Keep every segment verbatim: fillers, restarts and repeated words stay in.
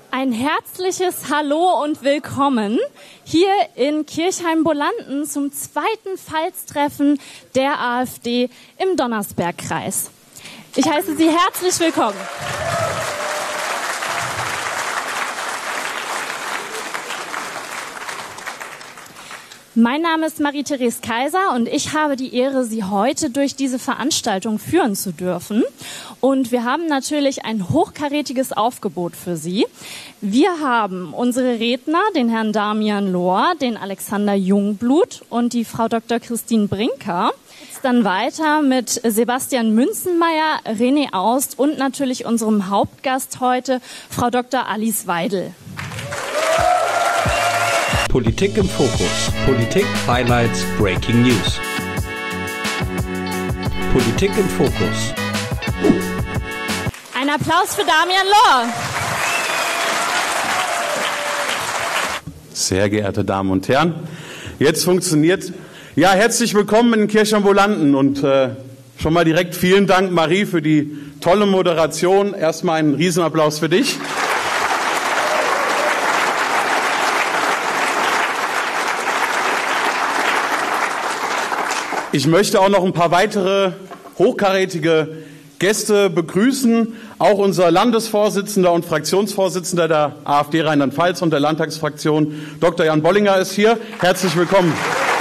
Ein herzliches Hallo und Willkommen hier in Kirchheim-Bolanden zum zweiten Pfalztreffen der AfD im Donnersbergkreis. Ich heiße Sie herzlich willkommen. Mein Name ist Marie-Therese Kaiser und ich habe die Ehre, Sie heute durch diese Veranstaltung führen zu dürfen. Und wir haben natürlich ein hochkarätiges Aufgebot für Sie. Wir haben unsere Redner, den Herrn Damian Lohr, den Alexander Jungblut und die Frau Doktor Christine Brinker. Jetzt dann weiter mit Sebastian Münzenmeier, René Aust und natürlich unserem Hauptgast heute, Frau Doktor Alice Weidel. Politik im Fokus. Politik, Highlights, Breaking News. Politik im Fokus. Ein Applaus für Damian Lohr. Sehr geehrte Damen und Herren, jetzt funktioniert. Ja, herzlich willkommen in Kirchheim-Bolanden und äh, schon mal direkt vielen Dank, Marie, für die tolle Moderation. Erstmal einen Riesenapplaus für dich. Ich möchte auch noch ein paar weitere hochkarätige Gäste begrüßen. Auch unser Landesvorsitzender und Fraktionsvorsitzender der AfD Rheinland-Pfalz und der Landtagsfraktion, Doktor Jan Bollinger, ist hier. Herzlich willkommen.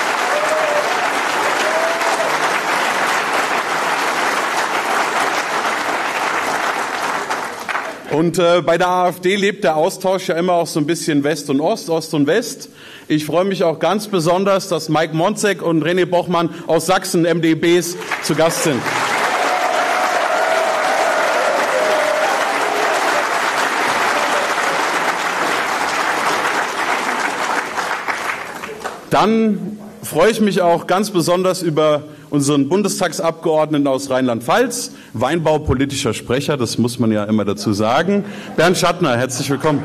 Und äh, bei der AfD lebt der Austausch ja immer auch so ein bisschen West und Ost, Ost und West. Ich freue mich auch ganz besonders, dass Mike Monzek und René Bochmann aus Sachsen, M D Bs, zu Gast sind. Dann freue ich mich auch ganz besonders über unseren Bundestagsabgeordneten aus Rheinland-Pfalz, weinbaupolitischer Sprecher, das muss man ja immer dazu sagen, Bernd Schattner, herzlich willkommen.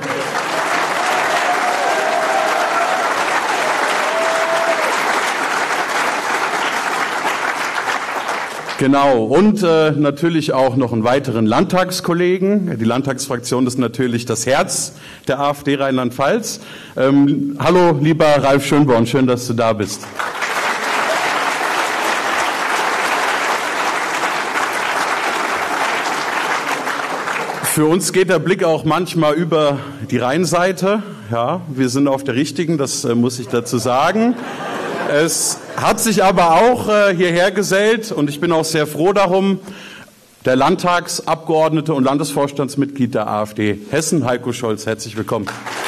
Genau, und äh, natürlich auch noch einen weiteren Landtagskollegen. Die Landtagsfraktion ist natürlich das Herz der AfD Rheinland-Pfalz. Ähm, hallo, lieber Ralf Schönborn, schön, dass du da bist. Für uns geht der Blick auch manchmal über die Rheinseite. Ja, wir sind auf der richtigen, das äh, muss ich dazu sagen. Es hat sich aber auch äh, hierher gesellt und ich bin auch sehr froh darum, der Landtagsabgeordnete und Landesvorstandsmitglied der AfD Hessen, Heiko Scholz. Herzlich willkommen.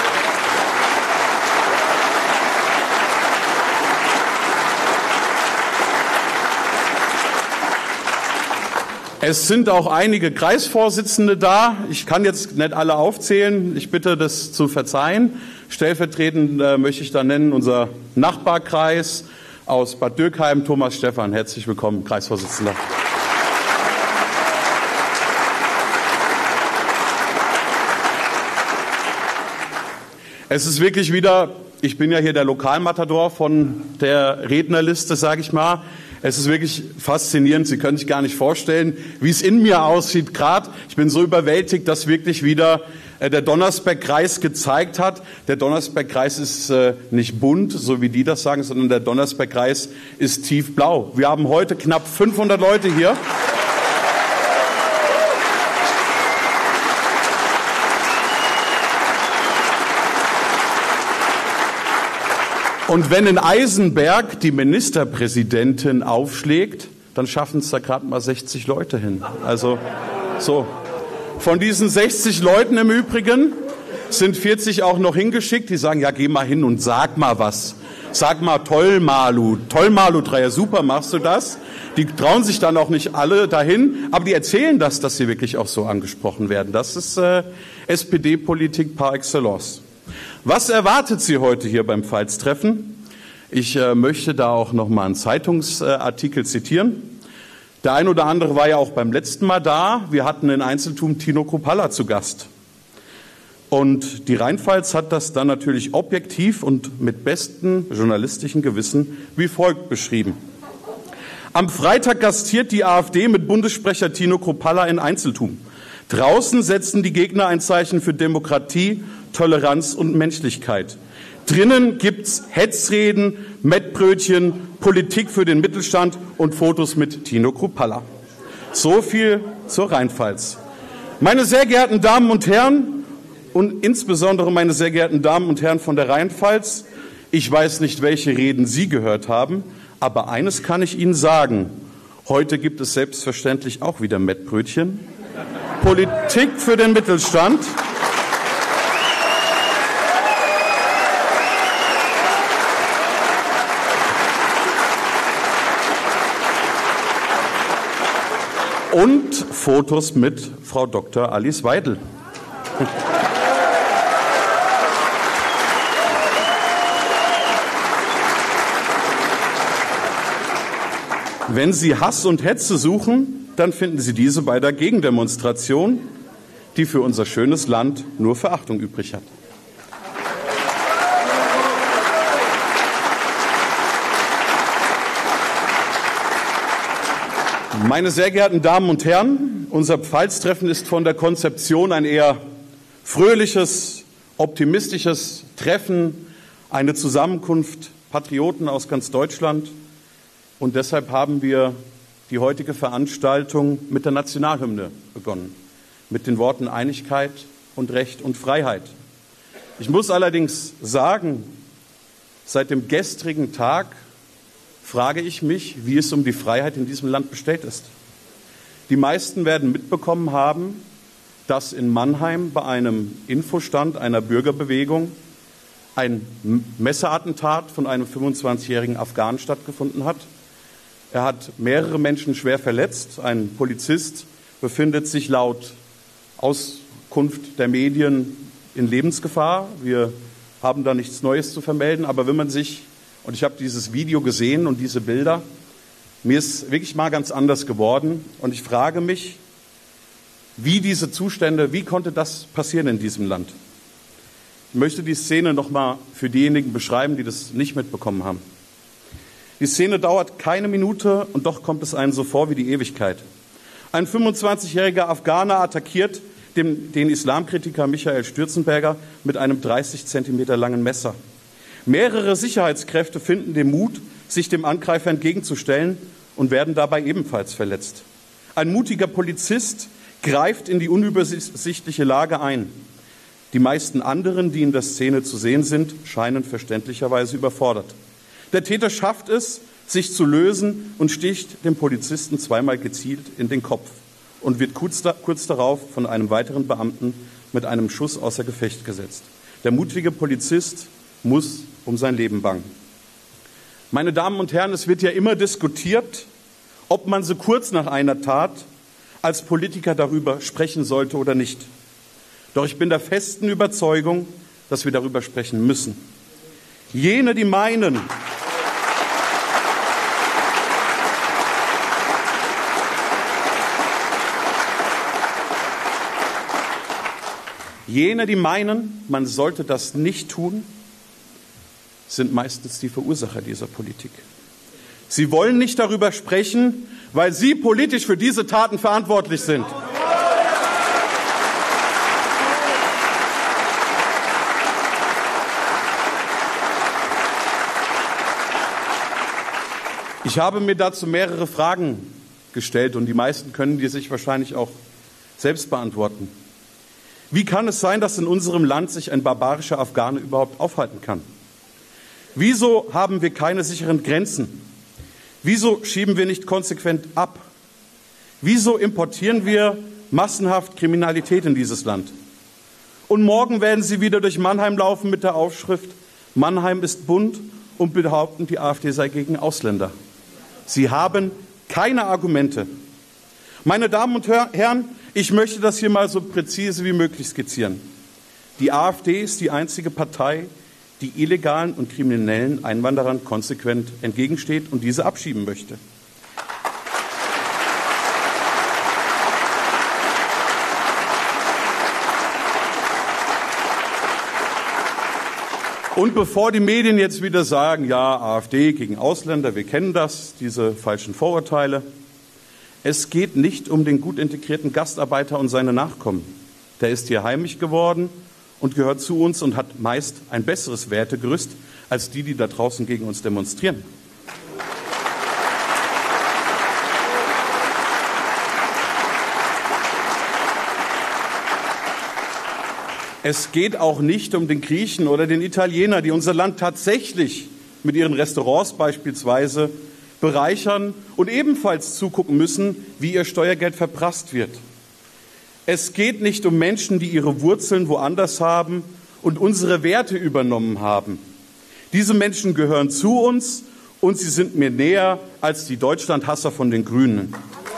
Es sind auch einige Kreisvorsitzende da. Ich kann jetzt nicht alle aufzählen. Ich bitte, das zu verzeihen. Stellvertretend äh, möchte ich da nennen unser Nachbarkreis aus Bad Dürkheim, Thomas Stephan. Herzlich willkommen, Kreisvorsitzender. Es ist wirklich wieder, ich bin ja hier der Lokalmatador von der Rednerliste, sage ich mal. Es ist wirklich faszinierend. Sie können sich gar nicht vorstellen, wie es in mir aussieht gerade. Ich bin so überwältigt, dass wirklich wieder äh, der Donnersbergkreis gezeigt hat. Der Donnersbergkreis ist äh, nicht bunt, so wie die das sagen, sondern der Donnersbergkreis ist tiefblau. Wir haben heute knapp fünfhundert Leute hier. Und wenn in Eisenberg die Ministerpräsidentin aufschlägt, dann schaffen es da gerade mal sechzig Leute hin. Also so. Von diesen sechzig Leuten im Übrigen sind vierzig auch noch hingeschickt, die sagen, ja, geh mal hin und sag mal was. Sag mal, toll, Malu, toll, Malu, Dreier, super, machst du das? Die trauen sich dann auch nicht alle dahin, aber die erzählen das, dass sie wirklich auch so angesprochen werden. Das ist äh, S P D-Politik par excellence. Was erwartet Sie heute hier beim Pfalztreffen? Ich äh, möchte da auch noch mal einen Zeitungsartikel äh, zitieren. Der ein oder andere war ja auch beim letzten Mal da. Wir hatten in Einzeltum Tino Kruppalla zu Gast. Und die Rheinpfalz hat das dann natürlich objektiv und mit bestem journalistischen Gewissen wie folgt beschrieben. Am Freitag gastiert die AfD mit Bundessprecher Tino Kruppalla in Einzeltum. Draußen setzen die Gegner ein Zeichen für Demokratie, Toleranz und Menschlichkeit. Drinnen gibt's Hetzreden, Mettbrötchen, Politik für den Mittelstand und Fotos mit Tino Kruppalla. So viel zur Rheinpfalz. Meine sehr geehrten Damen und Herren und insbesondere meine sehr geehrten Damen und Herren von der Rheinpfalz, ich weiß nicht, welche Reden Sie gehört haben, aber eines kann ich Ihnen sagen. Heute gibt es selbstverständlich auch wieder Mettbrötchen. Politik für den Mittelstand. Und Fotos mit Frau Doktor Alice Weidel. Wenn Sie Hass und Hetze suchen, dann finden Sie diese bei der Gegendemonstration, die für unser schönes Land nur Verachtung übrig hat. Meine sehr geehrten Damen und Herren, unser Pfalztreffen ist von der Konzeption ein eher fröhliches, optimistisches Treffen, eine Zusammenkunft Patrioten aus ganz Deutschland. Und deshalb haben wir die heutige Veranstaltung mit der Nationalhymne begonnen, mit den Worten Einigkeit und Recht und Freiheit. Ich muss allerdings sagen, seit dem gestrigen Tag frage ich mich, wie es um die Freiheit in diesem Land bestellt ist. Die meisten werden mitbekommen haben, dass in Mannheim bei einem Infostand einer Bürgerbewegung ein Messerattentat von einem fünfundzwanzigjährigen Afghanen stattgefunden hat. Er hat mehrere Menschen schwer verletzt. Ein Polizist befindet sich laut Auskunft der Medien in Lebensgefahr. Wir haben da nichts Neues zu vermelden, aber wenn man sich, und ich habe dieses Video gesehen und diese Bilder, mir ist wirklich mal ganz anders geworden und ich frage mich, wie diese Zustände, wie konnte das passieren in diesem Land? Ich möchte die Szene noch mal für diejenigen beschreiben, die das nicht mitbekommen haben. Die Szene dauert keine Minute und doch kommt es einem so vor wie die Ewigkeit. Ein fünfundzwanzigjähriger Afghaner attackiert den, den Islamkritiker Michael Stürzenberger mit einem dreißig Zentimeter langen Messer. Mehrere Sicherheitskräfte finden den Mut, sich dem Angreifer entgegenzustellen und werden dabei ebenfalls verletzt. Ein mutiger Polizist greift in die unübersichtliche Lage ein. Die meisten anderen, die in der Szene zu sehen sind, scheinen verständlicherweise überfordert. Der Täter schafft es, sich zu lösen und sticht dem Polizisten zweimal gezielt in den Kopf und wird kurz, da, kurz darauf von einem weiteren Beamten mit einem Schuss außer Gefecht gesetzt. Der mutige Polizist muss um sein Leben bangen. Meine Damen und Herren, es wird ja immer diskutiert, ob man so kurz nach einer Tat als Politiker darüber sprechen sollte oder nicht. Doch ich bin der festen Überzeugung, dass wir darüber sprechen müssen. Jene, die meinen, jene, die meinen, man sollte das nicht tun, sind meistens die Verursacher dieser Politik. Sie wollen nicht darüber sprechen, weil sie politisch für diese Taten verantwortlich sind. Ich habe mir dazu mehrere Fragen gestellt und die meisten können die sich wahrscheinlich auch selbst beantworten. Wie kann es sein, dass in unserem Land sich ein barbarischer Afghane überhaupt aufhalten kann? Wieso haben wir keine sicheren Grenzen? Wieso schieben wir nicht konsequent ab? Wieso importieren wir massenhaft Kriminalität in dieses Land? Und morgen werden Sie wieder durch Mannheim laufen mit der Aufschrift Mannheim ist bunt und behaupten, die AfD sei gegen Ausländer. Sie haben keine Argumente. Meine Damen und Herren, ich möchte das hier mal so präzise wie möglich skizzieren. Die AfD ist die einzige Partei, die illegalen und kriminellen Einwanderern konsequent entgegensteht und diese abschieben möchte. Und bevor die Medien jetzt wieder sagen, ja, AfD gegen Ausländer, wir kennen das, diese falschen Vorurteile. Es geht nicht um den gut integrierten Gastarbeiter und seine Nachkommen. Der ist hier heimisch geworden und gehört zu uns und hat meist ein besseres Wertegerüst als die, die da draußen gegen uns demonstrieren. Es geht auch nicht um den Griechen oder den Italiener, die unser Land tatsächlich mit ihren Restaurants beispielsweise bereichern und ebenfalls zugucken müssen, wie ihr Steuergeld verprasst wird. Es geht nicht um Menschen, die ihre Wurzeln woanders haben und unsere Werte übernommen haben. Diese Menschen gehören zu uns und sie sind mir näher als die Deutschlandhasser von den Grünen.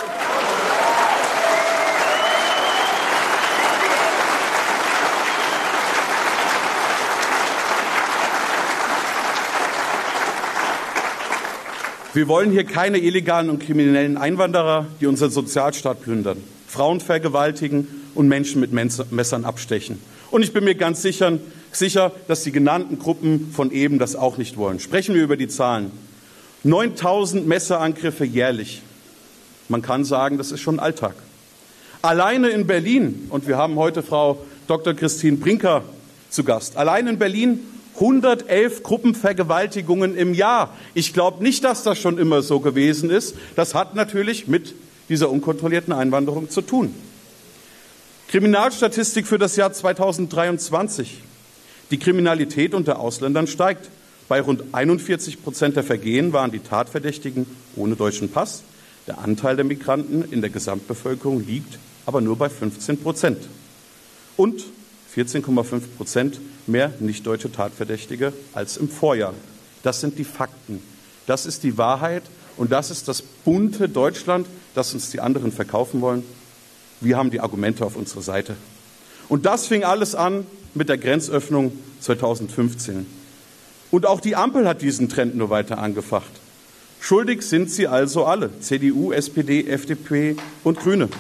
Wir wollen hier keine illegalen und kriminellen Einwanderer, die unseren Sozialstaat plündern, Frauen vergewaltigen und Menschen mit Messern abstechen. Und ich bin mir ganz sicher, sicher, dass die genannten Gruppen von eben das auch nicht wollen. Sprechen wir über die Zahlen. neuntausend Messerangriffe jährlich. Man kann sagen, das ist schon Alltag. Alleine in Berlin, und wir haben heute Frau Doktor Christine Brinker zu Gast, allein in Berlin hundertelf Gruppenvergewaltigungen im Jahr. Ich glaube nicht, dass das schon immer so gewesen ist. Das hat natürlich mit dieser unkontrollierten Einwanderung zu tun. Kriminalstatistik für das Jahr zweitausenddreiundzwanzig. Die Kriminalität unter Ausländern steigt. Bei rund einundvierzig Prozent der Vergehen waren die Tatverdächtigen ohne deutschen Pass. Der Anteil der Migranten in der Gesamtbevölkerung liegt aber nur bei fünfzehn Prozent. Und vierzehn Komma fünf Prozent mehr nicht-deutsche Tatverdächtige als im Vorjahr. Das sind die Fakten. Das ist die Wahrheit und das ist das bunte Deutschland, das uns die anderen verkaufen wollen. Wir haben die Argumente auf unserer Seite. Und das fing alles an mit der Grenzöffnung zweitausendfünfzehn. Und auch die Ampel hat diesen Trend nur weiter angefacht. Schuldig sind sie also alle, C D U, S P D, F D P und Grüne.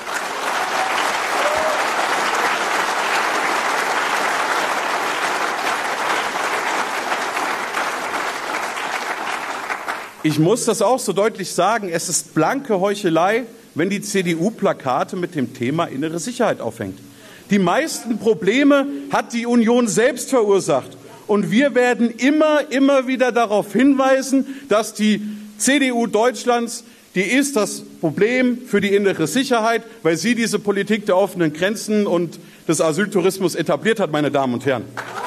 Ich muss das auch so deutlich sagen, es ist blanke Heuchelei, wenn die C D U Plakate mit dem Thema innere Sicherheit aufhängt. Die meisten Probleme hat die Union selbst verursacht. Und wir werden immer, immer wieder darauf hinweisen, dass die C D U Deutschlands, die ist das Problem für die innere Sicherheit, weil sie diese Politik der offenen Grenzen und des Asyltourismus etabliert hat, meine Damen und Herren.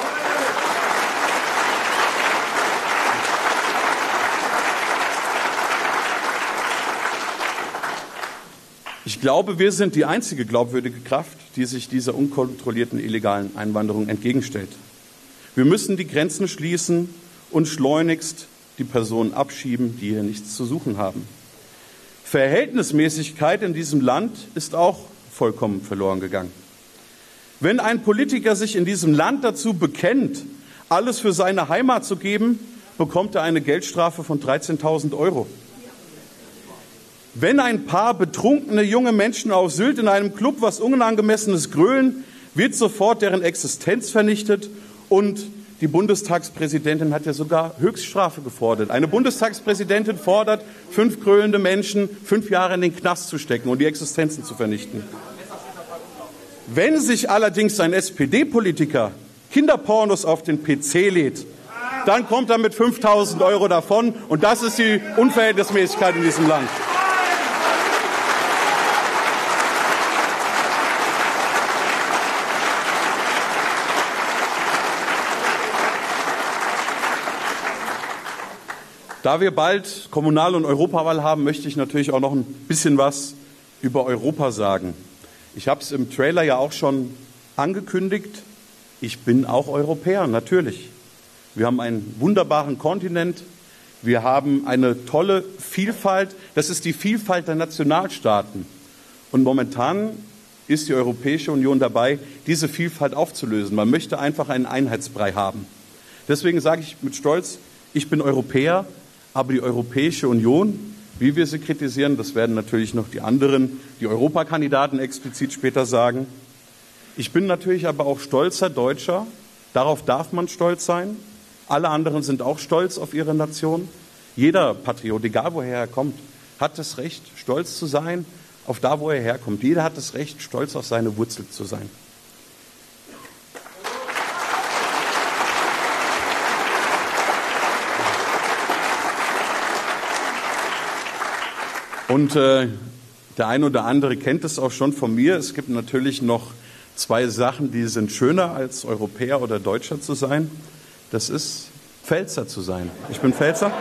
Ich glaube, wir sind die einzige glaubwürdige Kraft, die sich dieser unkontrollierten illegalen Einwanderung entgegenstellt. Wir müssen die Grenzen schließen und schleunigst die Personen abschieben, die hier nichts zu suchen haben. Verhältnismäßigkeit in diesem Land ist auch vollkommen verloren gegangen. Wenn ein Politiker sich in diesem Land dazu bekennt, alles für seine Heimat zu geben, bekommt er eine Geldstrafe von dreizehntausend Euro. Wenn ein paar betrunkene junge Menschen auf Sylt in einem Club was Unangemessenes grölen, wird sofort deren Existenz vernichtet und die Bundestagspräsidentin hat ja sogar Höchststrafe gefordert. Eine Bundestagspräsidentin fordert, fünf grölende Menschen fünf Jahre in den Knast zu stecken und die Existenzen zu vernichten. Wenn sich allerdings ein S P D-Politiker Kinderpornos auf den P C lädt, dann kommt er mit fünftausend Euro davon und das ist die Unverhältnismäßigkeit in diesem Land. Da wir bald Kommunal- und Europawahl haben, möchte ich natürlich auch noch ein bisschen was über Europa sagen. Ich habe es im Trailer ja auch schon angekündigt. Ich bin auch Europäer, natürlich. Wir haben einen wunderbaren Kontinent. Wir haben eine tolle Vielfalt. Das ist die Vielfalt der Nationalstaaten. Und momentan ist die Europäische Union dabei, diese Vielfalt aufzulösen. Man möchte einfach einen Einheitsbrei haben. Deswegen sage ich mit Stolz, ich bin Europäer. Aber die Europäische Union, wie wir sie kritisieren, das werden natürlich noch die anderen, die Europakandidaten explizit später sagen. Ich bin natürlich aber auch stolzer Deutscher. Darauf darf man stolz sein. Alle anderen sind auch stolz auf ihre Nation. Jeder Patriot, egal woher er kommt, hat das Recht, stolz zu sein auf da, wo er herkommt. Jeder hat das Recht, stolz auf seine Wurzel zu sein. Und äh, der eine oder andere kennt es auch schon von mir. Es gibt natürlich noch zwei Sachen, die sind schöner als Europäer oder Deutscher zu sein. Das ist Pfälzer zu sein. Ich bin Pfälzer.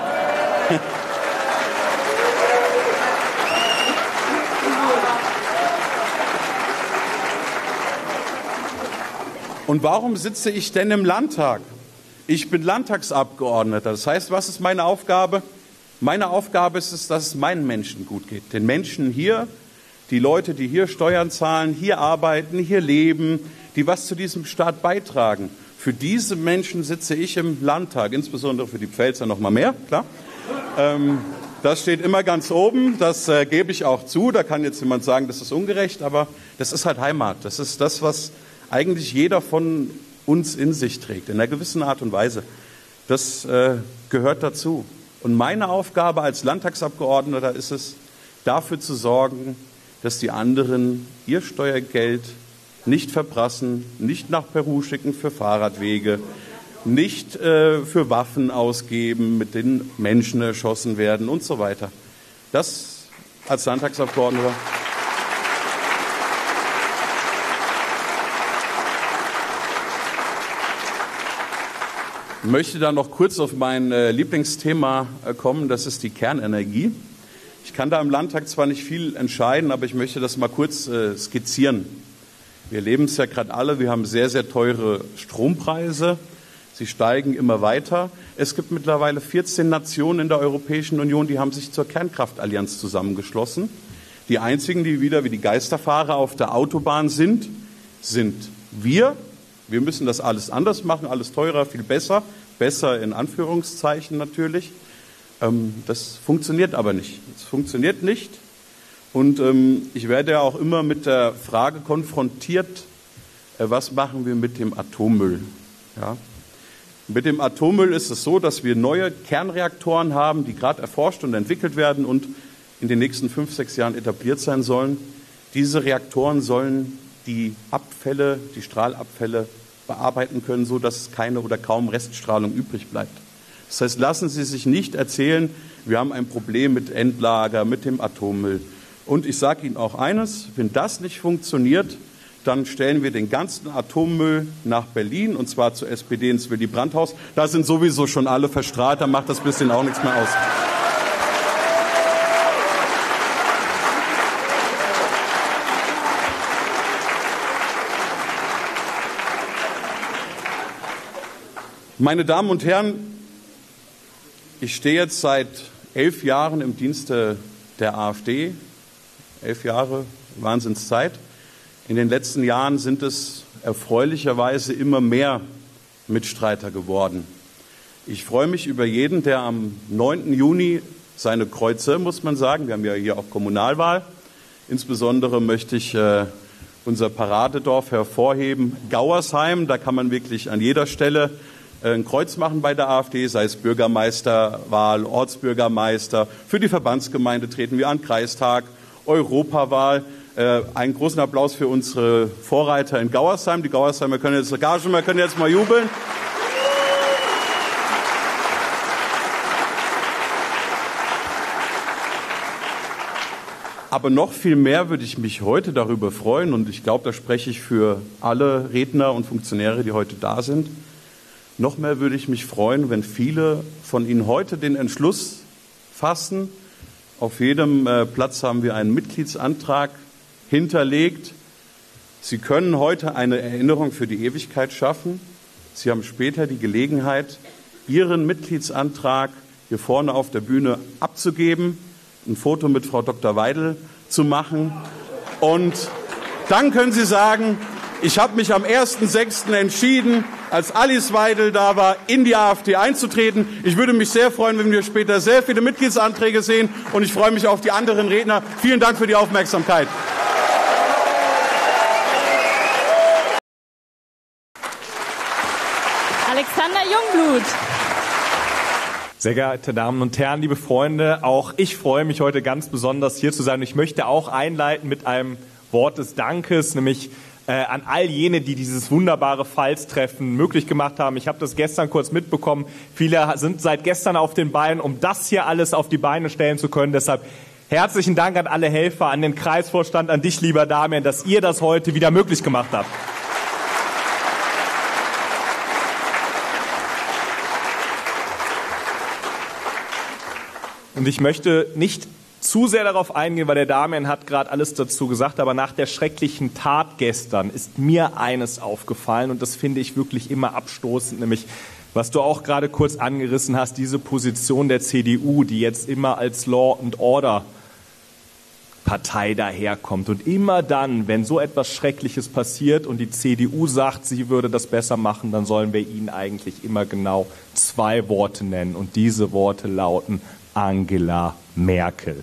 Und warum sitze ich denn im Landtag? Ich bin Landtagsabgeordneter. Das heißt, was ist meine Aufgabe? Meine Aufgabe ist es, dass es meinen Menschen gut geht. Den Menschen hier, die Leute, die hier Steuern zahlen, hier arbeiten, hier leben, die was zu diesem Staat beitragen. Für diese Menschen sitze ich im Landtag, insbesondere für die Pfälzer noch mal mehr, klar. Ähm, das steht immer ganz oben, das äh, gebe ich auch zu. Da kann jetzt jemand sagen, das ist ungerecht, aber das ist halt Heimat. Das ist das, was eigentlich jeder von uns in sich trägt, in einer gewissen Art und Weise. Das äh, gehört dazu. Und meine Aufgabe als Landtagsabgeordneter ist es, dafür zu sorgen, dass die anderen ihr Steuergeld nicht verprassen, nicht nach Peru schicken für Fahrradwege, nicht äh, für Waffen ausgeben, mit denen Menschen erschossen werden und so weiter. Das als Landtagsabgeordneter. Ich möchte da noch kurz auf mein äh, Lieblingsthema äh, kommen, das ist die Kernenergie. Ich kann da im Landtag zwar nicht viel entscheiden, aber ich möchte das mal kurz äh, skizzieren. Wir erleben es ja gerade alle, wir haben sehr, sehr teure Strompreise, sie steigen immer weiter. Es gibt mittlerweile vierzehn Nationen in der Europäischen Union, die haben sich zur Kernkraftallianz zusammengeschlossen. Die einzigen, die wieder wie die Geisterfahrer auf der Autobahn sind, sind wir. Wir müssen das alles anders machen, alles teurer, viel besser. Besser in Anführungszeichen natürlich. Ähm, das funktioniert aber nicht. Es funktioniert nicht. Und ähm, ich werde ja auch immer mit der Frage konfrontiert, äh, was machen wir mit dem Atommüll? Ja. Mit dem Atommüll ist es so, dass wir neue Kernreaktoren haben, die gerade erforscht und entwickelt werden und in den nächsten fünf, sechs Jahren etabliert sein sollen. Diese Reaktoren sollen die Abfälle, die Strahlabfälle bearbeiten können, so dass keine oder kaum Reststrahlung übrig bleibt. Das heißt, lassen Sie sich nicht erzählen, wir haben ein Problem mit Endlager, mit dem Atommüll. Und ich sage Ihnen auch eines, wenn das nicht funktioniert, dann stellen wir den ganzen Atommüll nach Berlin, und zwar zur S P D ins Willy Brandt-Haus. Da sind sowieso schon alle verstrahlt, da macht das bisschen auch nichts mehr aus. Meine Damen und Herren, ich stehe jetzt seit elf Jahren im Dienste der AfD. Elf Jahre, Wahnsinnszeit. In den letzten Jahren sind es erfreulicherweise immer mehr Mitstreiter geworden. Ich freue mich über jeden, der am neunten Juni seine Kreuze, muss man sagen, wir haben ja hier auch Kommunalwahl. Insbesondere möchte ich äh, unser Paradedorf hervorheben, Gauersheim. Da kann man wirklich an jeder Stelle ein Kreuz machen bei der AfD, sei es Bürgermeisterwahl, Ortsbürgermeister. Für die Verbandsgemeinde treten wir an, Kreistag, Europawahl. Äh, einen großen Applaus für unsere Vorreiter in Gauersheim. Die Gauersheimer können jetzt Gage, wir können jetzt mal jubeln. Aber noch viel mehr würde ich mich heute darüber freuen, und ich glaube, da spreche ich für alle Redner und Funktionäre, die heute da sind. Noch mehr würde ich mich freuen, wenn viele von Ihnen heute den Entschluss fassen. Auf jedem äh, Platz haben wir einen Mitgliedsantrag hinterlegt. Sie können heute eine Erinnerung für die Ewigkeit schaffen. Sie haben später die Gelegenheit, Ihren Mitgliedsantrag hier vorne auf der Bühne abzugeben, ein Foto mit Frau Doktor Weidel zu machen. Und dann können Sie sagen, ich habe mich am ersten sechsten entschieden, als Alice Weidel da war, in die AfD einzutreten. Ich würde mich sehr freuen, wenn wir später sehr viele Mitgliedsanträge sehen. Und ich freue mich auf die anderen Redner. Vielen Dank für die Aufmerksamkeit. Alexander Jungblut. Sehr geehrte Damen und Herren, liebe Freunde, auch ich freue mich heute ganz besonders hier zu sein. Ich möchte auch einleiten mit einem Wort des Dankes, nämlich äh, an all jene, die dieses wunderbare Pfalz-Treffen möglich gemacht haben. Ich habe das gestern kurz mitbekommen. Viele sind seit gestern auf den Beinen, um das hier alles auf die Beine stellen zu können. Deshalb herzlichen Dank an alle Helfer, an den Kreisvorstand, an dich, lieber Damian, dass ihr das heute wieder möglich gemacht habt. Und ich möchte nicht zu sehr darauf eingehen, weil der Damian hat gerade alles dazu gesagt, aber nach der schrecklichen Tat gestern ist mir eines aufgefallen und das finde ich wirklich immer abstoßend, nämlich was du auch gerade kurz angerissen hast, diese Position der C D U, die jetzt immer als Law and Order Partei daherkommt und immer dann, wenn so etwas Schreckliches passiert und die C D U sagt, sie würde das besser machen, dann sollen wir ihnen eigentlich immer genau zwei Worte nennen und diese Worte lauten Angela Merkel.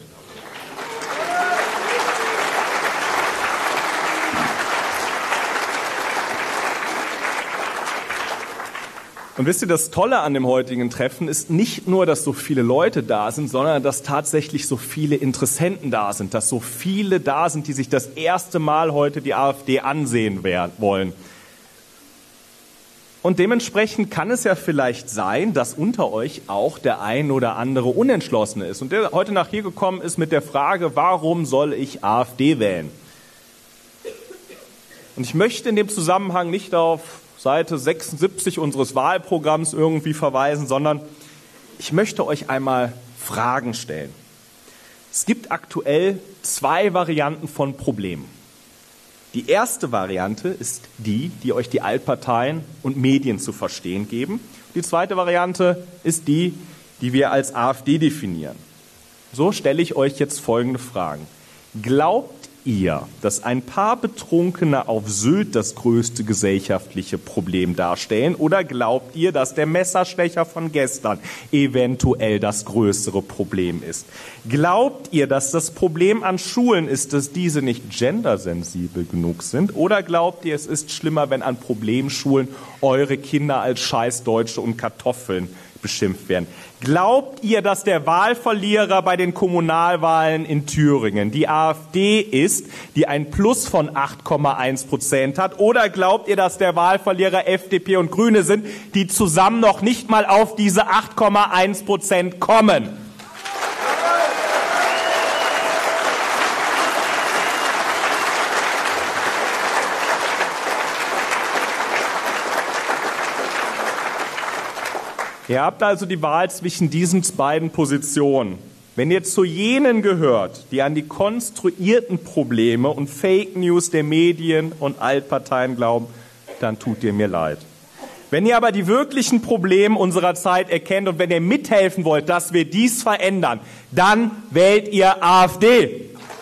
Und wisst ihr, das Tolle an dem heutigen Treffen ist nicht nur, dass so viele Leute da sind, sondern dass tatsächlich so viele Interessenten da sind, dass so viele da sind, die sich das erste Mal heute die AfD ansehen wollen. Und dementsprechend kann es ja vielleicht sein, dass unter euch auch der ein oder andere Unentschlossene ist und der heute nach hier gekommen ist mit der Frage, warum soll ich AfD wählen? Und ich möchte in dem Zusammenhang nicht auf Seite sechsundsiebzig unseres Wahlprogramms irgendwie verweisen, sondern ich möchte euch einmal Fragen stellen. Es gibt aktuell zwei Varianten von Problemen. Die erste Variante ist die, die euch die Altparteien und Medien zu verstehen geben. Die zweite Variante ist die, die wir als AfD definieren. So stelle ich euch jetzt folgende Fragen. Glaubt ihr, dass ein paar Betrunkene auf Sylt das größte gesellschaftliche Problem darstellen? Oder glaubt ihr, dass der Messerstecher von gestern eventuell das größere Problem ist? Glaubt ihr, dass das Problem an Schulen ist, dass diese nicht gendersensibel genug sind? Oder glaubt ihr, es ist schlimmer, wenn an Problemschulen eure Kinder als Scheißdeutsche und Kartoffeln beschimpft werden? Glaubt ihr, dass der Wahlverlierer bei den Kommunalwahlen in Thüringen die AfD ist, die ein Plus von acht Komma eins Prozent hat? Oder glaubt ihr, dass der Wahlverlierer F D P und Grüne sind, die zusammen noch nicht mal auf diese acht Komma eins Prozent kommen? Ihr habt also die Wahl zwischen diesen beiden Positionen. Wenn ihr zu jenen gehört, die an die konstruierten Probleme und Fake News der Medien und Altparteien glauben, dann tut ihr mir leid. Wenn ihr aber die wirklichen Probleme unserer Zeit erkennt und wenn ihr mithelfen wollt, dass wir dies verändern, dann wählt ihr AfD.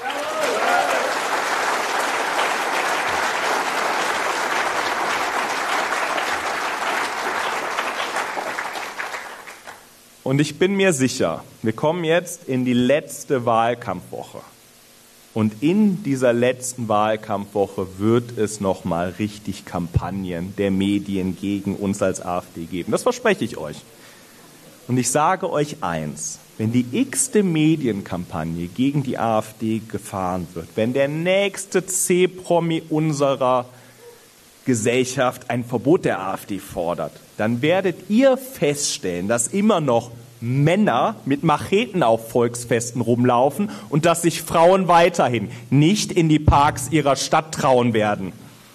Und ich bin mir sicher, wir kommen jetzt in die letzte Wahlkampfwoche. Und in dieser letzten Wahlkampfwoche wird es nochmal richtig Kampagnen der Medien gegen uns als AfD geben. Das verspreche ich euch. Und ich sage euch eins, wenn die x-te Medienkampagne gegen die AfD gefahren wird, wenn der nächste C-Promi unserer Gesellschaft ein Verbot der AfD fordert, dann werdet ihr feststellen, dass immer noch Männer mit Macheten auf Volksfesten rumlaufen und dass sich Frauen weiterhin nicht in die Parks ihrer Stadt trauen werden.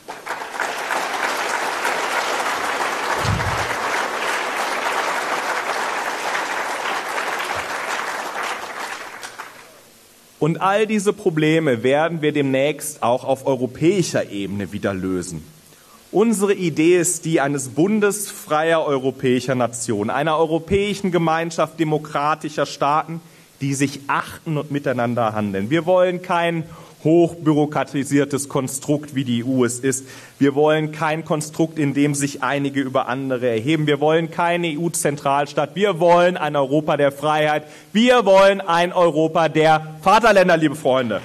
Und all diese Probleme werden wir demnächst auch auf europäischer Ebene wieder lösen. Unsere Idee ist die eines Bundes freier europäischer Nationen, einer europäischen Gemeinschaft demokratischer Staaten, die sich achten und miteinander handeln. Wir wollen kein hochbürokratisiertes Konstrukt, wie die E U es ist. Wir wollen kein Konstrukt, in dem sich einige über andere erheben. Wir wollen keine E U-Zentralstaat. Wir wollen ein Europa der Freiheit. Wir wollen ein Europa der Vaterländer, liebe Freunde.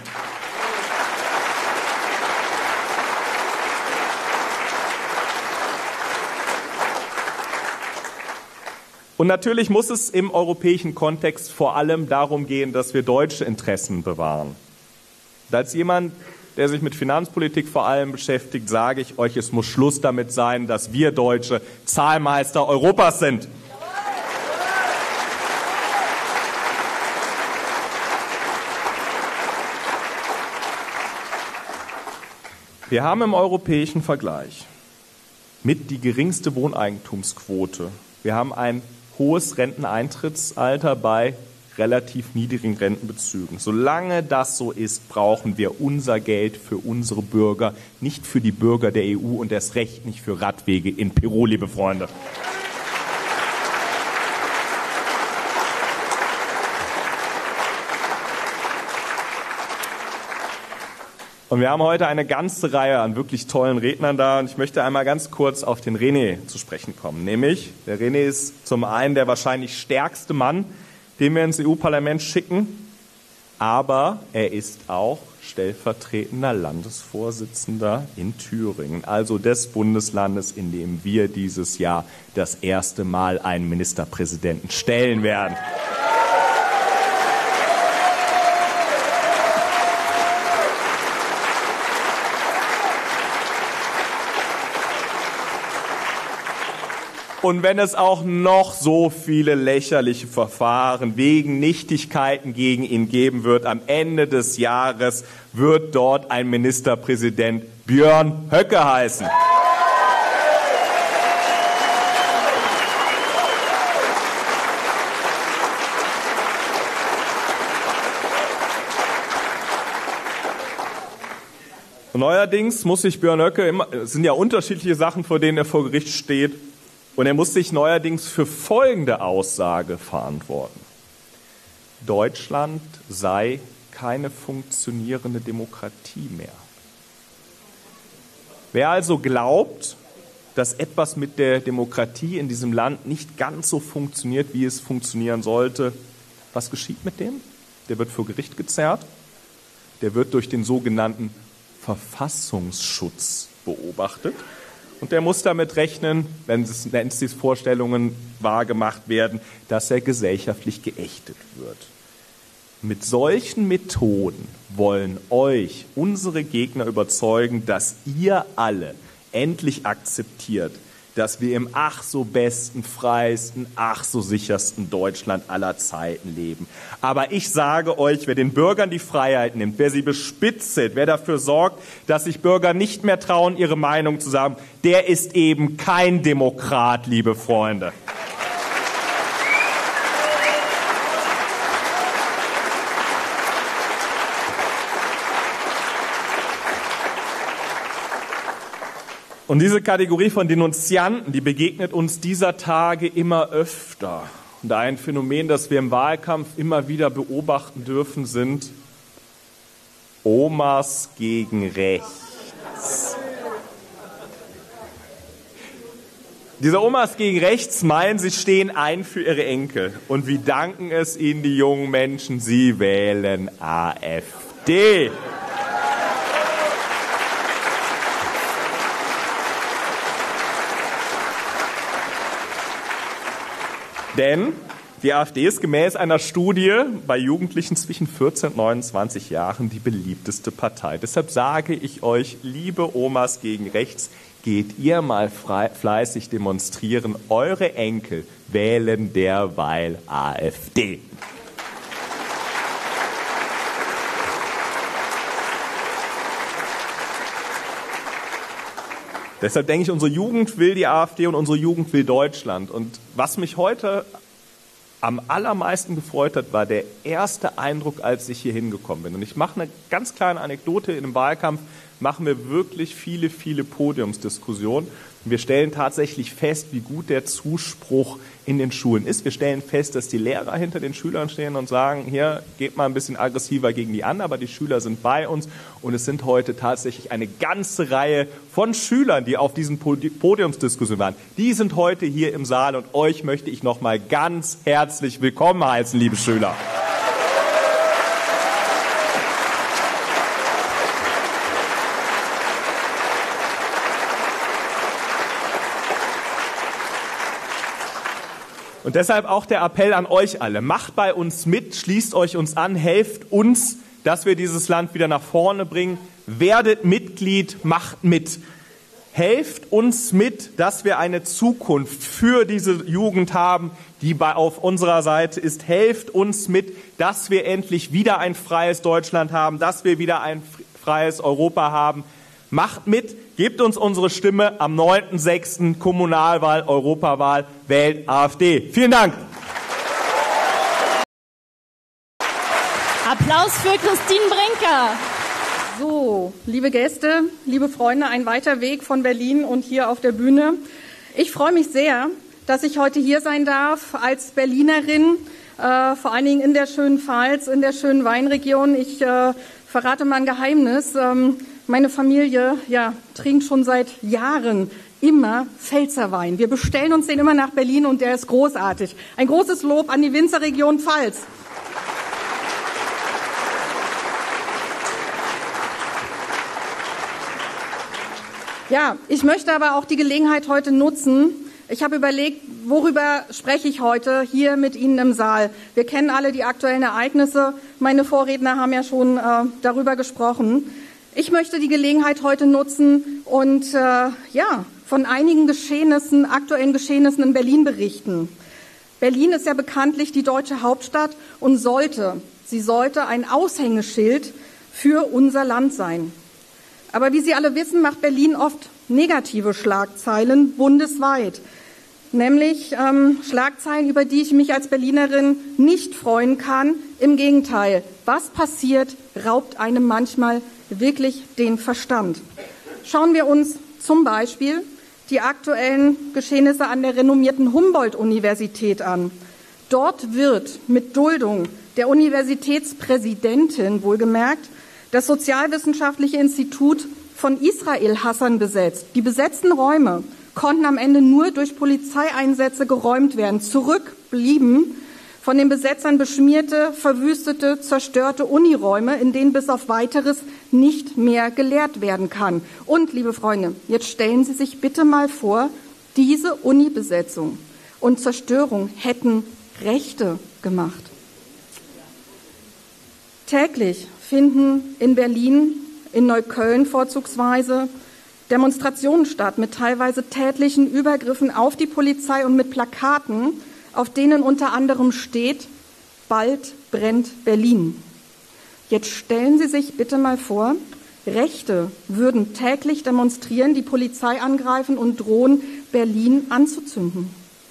Und natürlich muss es im europäischen Kontext vor allem darum gehen, dass wir deutsche Interessen bewahren. Und als jemand, der sich mit Finanzpolitik vor allem beschäftigt, sage ich euch, es muss Schluss damit sein, dass wir Deutsche Zahlmeister Europas sind. Wir haben im europäischen Vergleich mit die geringste Wohneigentumsquote. Wir haben ein hohes Renteneintrittsalter bei relativ niedrigen Rentenbezügen. Solange das so ist, brauchen wir unser Geld für unsere Bürger, nicht für die Bürger der E U und erst recht nicht für Radwege in Peru, liebe Freunde. Und wir haben heute eine ganze Reihe an wirklich tollen Rednern da und ich möchte einmal ganz kurz auf den René zu sprechen kommen. Nämlich, der René ist zum einen der wahrscheinlich stärkste Mann, den wir ins E U-Parlament schicken, aber er ist auch stellvertretender Landesvorsitzender in Thüringen, also des Bundeslandes, in dem wir dieses Jahr das erste Mal einen Ministerpräsidenten stellen werden. Und wenn es auch noch so viele lächerliche Verfahren wegen Nichtigkeiten gegen ihn geben wird, am Ende des Jahres wird dort ein Ministerpräsident Björn Höcke heißen. Und neuerdings muss sich Björn Höcke, immer, es sind ja unterschiedliche Sachen, vor denen er vor Gericht steht, und er muss sich neuerdings für folgende Aussage verantworten. Deutschland sei keine funktionierende Demokratie mehr. Wer also glaubt, dass etwas mit der Demokratie in diesem Land nicht ganz so funktioniert, wie es funktionieren sollte, was geschieht mit dem? Der wird vor Gericht gezerrt, der wird durch den sogenannten Verfassungsschutz beobachtet. Und der muss damit rechnen, wenn die Vorstellungen wahrgemacht werden, dass er gesellschaftlich geächtet wird. Mit solchen Methoden wollen euch unsere Gegner überzeugen, dass ihr alle endlich akzeptiert, dass wir im ach so besten, freiesten, ach so sichersten Deutschland aller Zeiten leben. Aber ich sage euch, wer den Bürgern die Freiheit nimmt, wer sie bespitzelt, wer dafür sorgt, dass sich Bürger nicht mehr trauen, ihre Meinung zu sagen, der ist eben kein Demokrat, liebe Freunde. Und diese Kategorie von Denunzianten, die begegnet uns dieser Tage immer öfter. Und ein Phänomen, das wir im Wahlkampf immer wieder beobachten dürfen, sind Omas gegen rechts. Diese Omas gegen rechts meinen, sie stehen ein für ihre Enkel. Und wie danken es ihnen die jungen Menschen? Sie wählen AfD. Denn die AfD ist gemäß einer Studie bei Jugendlichen zwischen vierzehn und neunundzwanzig Jahren die beliebteste Partei. Deshalb sage ich euch, liebe Omas gegen rechts, geht ihr mal frei, fleißig demonstrieren. Eure Enkel wählen derweil AfD. Deshalb denke ich, unsere Jugend will die AfD und unsere Jugend will Deutschland. Und was mich heute am allermeisten gefreut hat, war der erste Eindruck, als ich hier hingekommen bin. Und ich mache eine ganz kleine Anekdote. In einem Wahlkampf machen wir wirklich viele, viele Podiumsdiskussionen. Wir stellen tatsächlich fest, wie gut der Zuspruch in den Schulen ist. Wir stellen fest, dass die Lehrer hinter den Schülern stehen und sagen, hier geht mal ein bisschen aggressiver gegen die an, aber die Schüler sind bei uns. Und es sind heute tatsächlich eine ganze Reihe von Schülern, die auf diesen Podiumsdiskussionen waren. Die sind heute hier im Saal und euch möchte ich noch mal ganz herzlich willkommen heißen, liebe Schüler. Und deshalb auch der Appell an euch alle. Macht bei uns mit, schließt euch uns an, helft uns, dass wir dieses Land wieder nach vorne bringen. Werdet Mitglied, macht mit. Helft uns mit, dass wir eine Zukunft für diese Jugend haben, die bei, auf unserer Seite ist. Helft uns mit, dass wir endlich wieder ein freies Deutschland haben, dass wir wieder ein freies Europa haben. Macht mit, gebt uns unsere Stimme am neunten sechsten Kommunalwahl, Europawahl, wählt AfD. Vielen Dank. Applaus für Christine Brinker. So, liebe Gäste, liebe Freunde, ein weiter Weg von Berlin und hier auf der Bühne. Ich freue mich sehr, dass ich heute hier sein darf als Berlinerin, äh, vor allen Dingen in der schönen Pfalz, in der schönen Weinregion. Ich äh, verrate mal ein Geheimnis. Ähm, meine Familie ja, trinkt schon seit Jahren immer Pfälzerwein. Wir bestellen uns den immer nach Berlin und der ist großartig. Ein großes Lob an die Winzerregion Pfalz. Ja, ich möchte aber auch die Gelegenheit heute nutzen. Ich habe überlegt, worüber spreche ich heute hier mit Ihnen im Saal. Wir kennen alle die aktuellen Ereignisse. Meine Vorredner haben ja schon äh, darüber gesprochen. Ich möchte die Gelegenheit heute nutzen und äh, ja, von einigen Geschehnissen, aktuellen Geschehnissen in Berlin berichten. Berlin ist ja bekanntlich die deutsche Hauptstadt und sollte, sie sollte ein Aushängeschild für unser Land sein. Aber wie Sie alle wissen, macht Berlin oft negative Schlagzeilen bundesweit. Nämlich ähm, Schlagzeilen, über die ich mich als Berlinerin nicht freuen kann. Im Gegenteil, was passiert, raubt einem manchmal wirklich den Verstand. Schauen wir uns zum Beispiel die aktuellen Geschehnisse an der renommierten Humboldt-Universität an. Dort wird mit Duldung der Universitätspräsidentin, wohlgemerkt, das Sozialwissenschaftliche Institut von Israel-Hassern besetzt. Die besetzten Räume konnten am Ende nur durch Polizeieinsätze geräumt werden. Zurück blieben von den Besetzern beschmierte, verwüstete, zerstörte Uniräume, in denen bis auf Weiteres nicht mehr gelehrt werden kann. Und, liebe Freunde, jetzt stellen Sie sich bitte mal vor, diese Uni-Besetzung und Zerstörung hätten Rechte gemacht. Täglich finden in Berlin, in Neukölln vorzugsweise, Demonstrationen statt mit teilweise tätlichen Übergriffen auf die Polizei und mit Plakaten, auf denen unter anderem steht, bald brennt Berlin. Jetzt stellen Sie sich bitte mal vor, Rechte würden täglich demonstrieren, die Polizei angreifen und drohen, Berlin anzuzünden.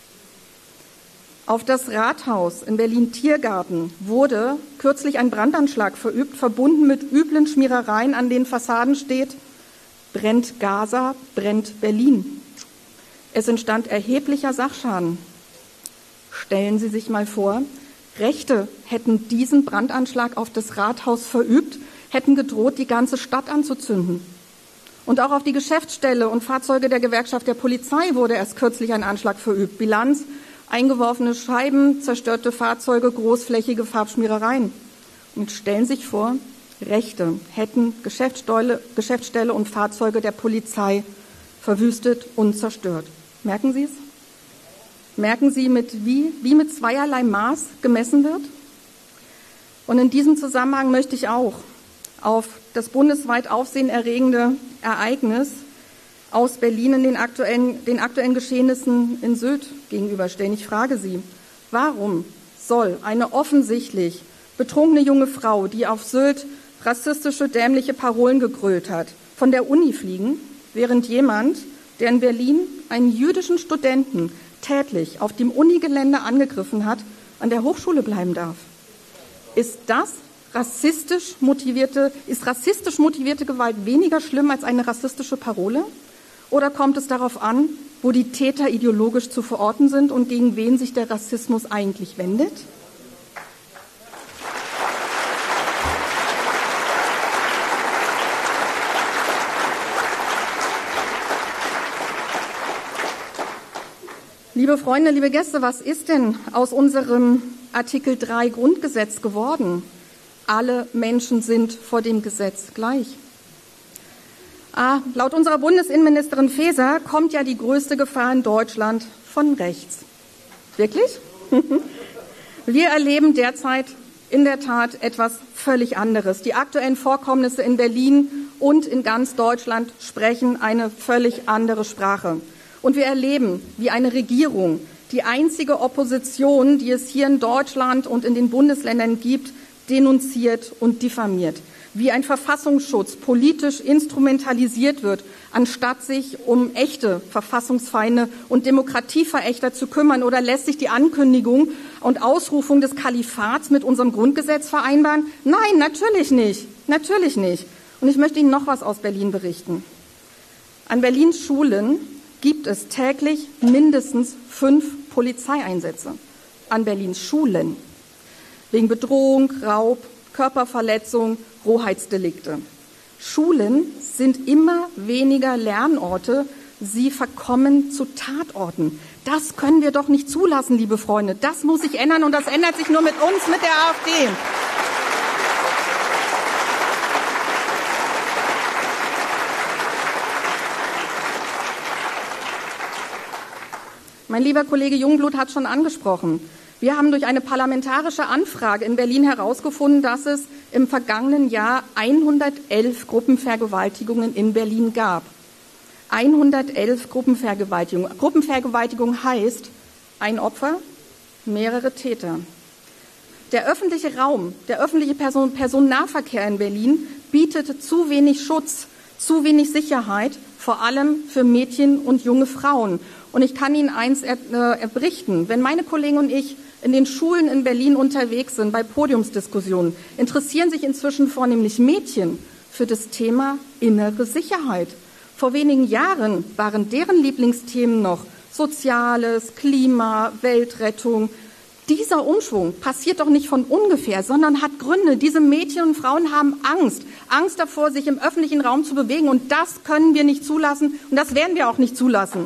Auf das Rathaus in Berlin-Tiergarten wurde kürzlich ein Brandanschlag verübt, verbunden mit üblen Schmierereien. An den Fassaden steht, brennt Gaza, brennt Berlin. Es entstand erheblicher Sachschaden. Stellen Sie sich mal vor, Rechte hätten diesen Brandanschlag auf das Rathaus verübt, hätten gedroht, die ganze Stadt anzuzünden. Und auch auf die Geschäftsstelle und Fahrzeuge der Gewerkschaft der Polizei wurde erst kürzlich ein Anschlag verübt. Bilanz: eingeworfene Scheiben, zerstörte Fahrzeuge, großflächige Farbschmierereien. Und stellen Sie sich vor, Rechte hätten Geschäftsstelle, Geschäftsstelle und Fahrzeuge der Polizei verwüstet und zerstört. Merken Sie es? Merken Sie, mit wie, wie mit zweierlei Maß gemessen wird? Und in diesem Zusammenhang möchte ich auch auf das bundesweit aufsehenerregende Ereignis aus Berlin in den aktuellen, den aktuellen Geschehnissen in Sylt gegenüberstellen. Ich frage Sie, warum soll eine offensichtlich betrunkene junge Frau, die auf Sylt rassistische, dämliche Parolen gegrölt hat, von der Uni fliegen, während jemand, der in Berlin einen jüdischen Studenten tätlich auf dem Unigelände angegriffen hat, an der Hochschule bleiben darf? Ist das rassistisch motivierte, ist rassistisch motivierte Gewalt weniger schlimm als eine rassistische Parole? Oder kommt es darauf an, wo die Täter ideologisch zu verorten sind und gegen wen sich der Rassismus eigentlich wendet? Liebe Freunde, liebe Gäste, was ist denn aus unserem Artikel drei Grundgesetz geworden? Alle Menschen sind vor dem Gesetz gleich. Ah, laut unserer Bundesinnenministerin Faeser kommt ja die größte Gefahr in Deutschland von rechts. Wirklich? Wir erleben derzeit in der Tat etwas völlig anderes. Die aktuellen Vorkommnisse in Berlin und in ganz Deutschland sprechen eine völlig andere Sprache. Und wir erleben, wie eine Regierung, die einzige Opposition, die es hier in Deutschland und in den Bundesländern gibt, denunziert und diffamiert. Wie ein Verfassungsschutz politisch instrumentalisiert wird, anstatt sich um echte Verfassungsfeinde und Demokratieverächter zu kümmern, oder lässt sich die Ankündigung und Ausrufung des Kalifats mit unserem Grundgesetz vereinbaren? Nein, natürlich nicht. Natürlich nicht. Und ich möchte Ihnen noch was aus Berlin berichten. An Berlins Schulen gibt es täglich mindestens fünf Polizeieinsätze. An Berlins Schulen. Wegen Bedrohung, Raub, Körperverletzung, Rohheitsdelikte. Schulen sind immer weniger Lernorte, sie verkommen zu Tatorten. Das können wir doch nicht zulassen, liebe Freunde. Das muss sich ändern, und das ändert sich nur mit uns, mit der AfD. Mein lieber Kollege Jungblut hat schon angesprochen. Wir haben durch eine parlamentarische Anfrage in Berlin herausgefunden, dass es im vergangenen Jahr hundertelf Gruppenvergewaltigungen in Berlin gab. hundertelf Gruppenvergewaltigungen. Gruppenvergewaltigung heißt ein Opfer, mehrere Täter. Der öffentliche Raum, der öffentliche Person, Personennahverkehr in Berlin bietet zu wenig Schutz, zu wenig Sicherheit, vor allem für Mädchen und junge Frauen. Und ich kann Ihnen eins er, äh, berichten. Wenn meine Kollegen und ich in den Schulen in Berlin unterwegs sind, bei Podiumsdiskussionen, interessieren sich inzwischen vornehmlich Mädchen für das Thema innere Sicherheit. Vor wenigen Jahren waren deren Lieblingsthemen noch Soziales, Klima, Weltrettung. Dieser Umschwung passiert doch nicht von ungefähr, sondern hat Gründe. Diese Mädchen und Frauen haben Angst. Angst davor, sich im öffentlichen Raum zu bewegen. Und das können wir nicht zulassen. Und das werden wir auch nicht zulassen.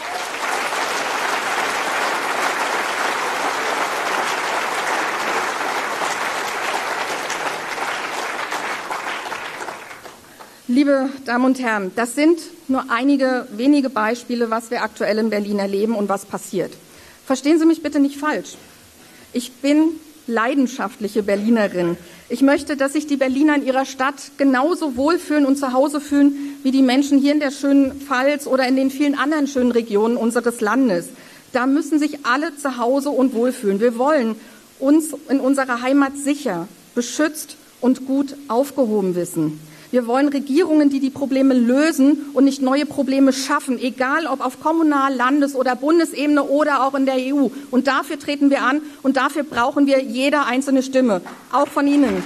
Liebe Damen und Herren, das sind nur einige wenige Beispiele, was wir aktuell in Berlin erleben und was passiert. Verstehen Sie mich bitte nicht falsch. Ich bin leidenschaftliche Berlinerin. Ich möchte, dass sich die Berliner in ihrer Stadt genauso wohlfühlen und zu Hause fühlen wie die Menschen hier in der schönen Pfalz oder in den vielen anderen schönen Regionen unseres Landes. Da müssen sich alle zu Hause und wohlfühlen. Wir wollen uns in unserer Heimat sicher, beschützt und gut aufgehoben wissen. Wir wollen Regierungen, die die Probleme lösen und nicht neue Probleme schaffen, egal ob auf Kommunal-, Landes- oder Bundesebene oder auch in der E U. Und dafür treten wir an, und dafür brauchen wir jede einzelne Stimme, auch von Ihnen.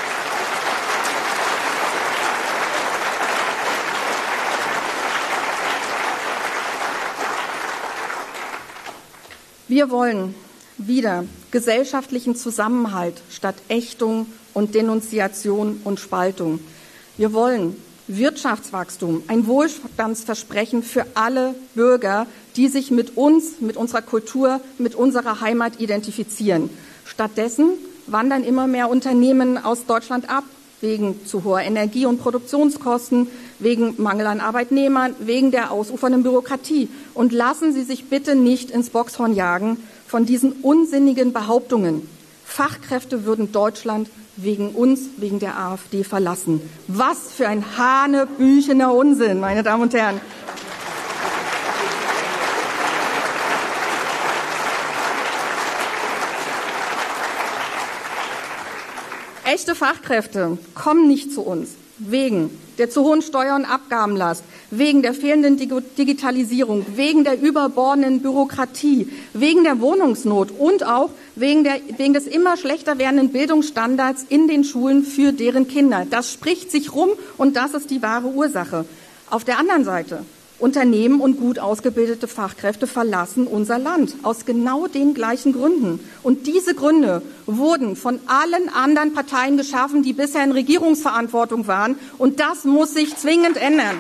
Wir wollen wieder gesellschaftlichen Zusammenhalt statt Ächtung und Denunziation und Spaltung. Wir wollen Wirtschaftswachstum, ein Wohlstandsversprechen für alle Bürger, die sich mit uns, mit unserer Kultur, mit unserer Heimat identifizieren. Stattdessen wandern immer mehr Unternehmen aus Deutschland ab, wegen zu hoher Energie- und Produktionskosten, wegen Mangel an Arbeitnehmern, wegen der ausufernden Bürokratie. Und lassen Sie sich bitte nicht ins Boxhorn jagen von diesen unsinnigen Behauptungen. Fachkräfte würden Deutschland wegen uns, wegen der AfD verlassen. Was für ein hanebüchener Unsinn, meine Damen und Herren. Echte Fachkräfte kommen nicht zu uns wegen der zu hohen Steuer- und Abgabenlast, wegen der fehlenden Digitalisierung, wegen der überbordenden Bürokratie, wegen der Wohnungsnot und auch wegen, der, wegen des immer schlechter werdenden Bildungsstandards in den Schulen für deren Kinder. Das spricht sich rum, und das ist die wahre Ursache. Auf der anderen Seite, Unternehmen und gut ausgebildete Fachkräfte verlassen unser Land aus genau den gleichen Gründen. Und diese Gründe wurden von allen anderen Parteien geschaffen, die bisher in Regierungsverantwortung waren. Und das muss sich zwingend ändern.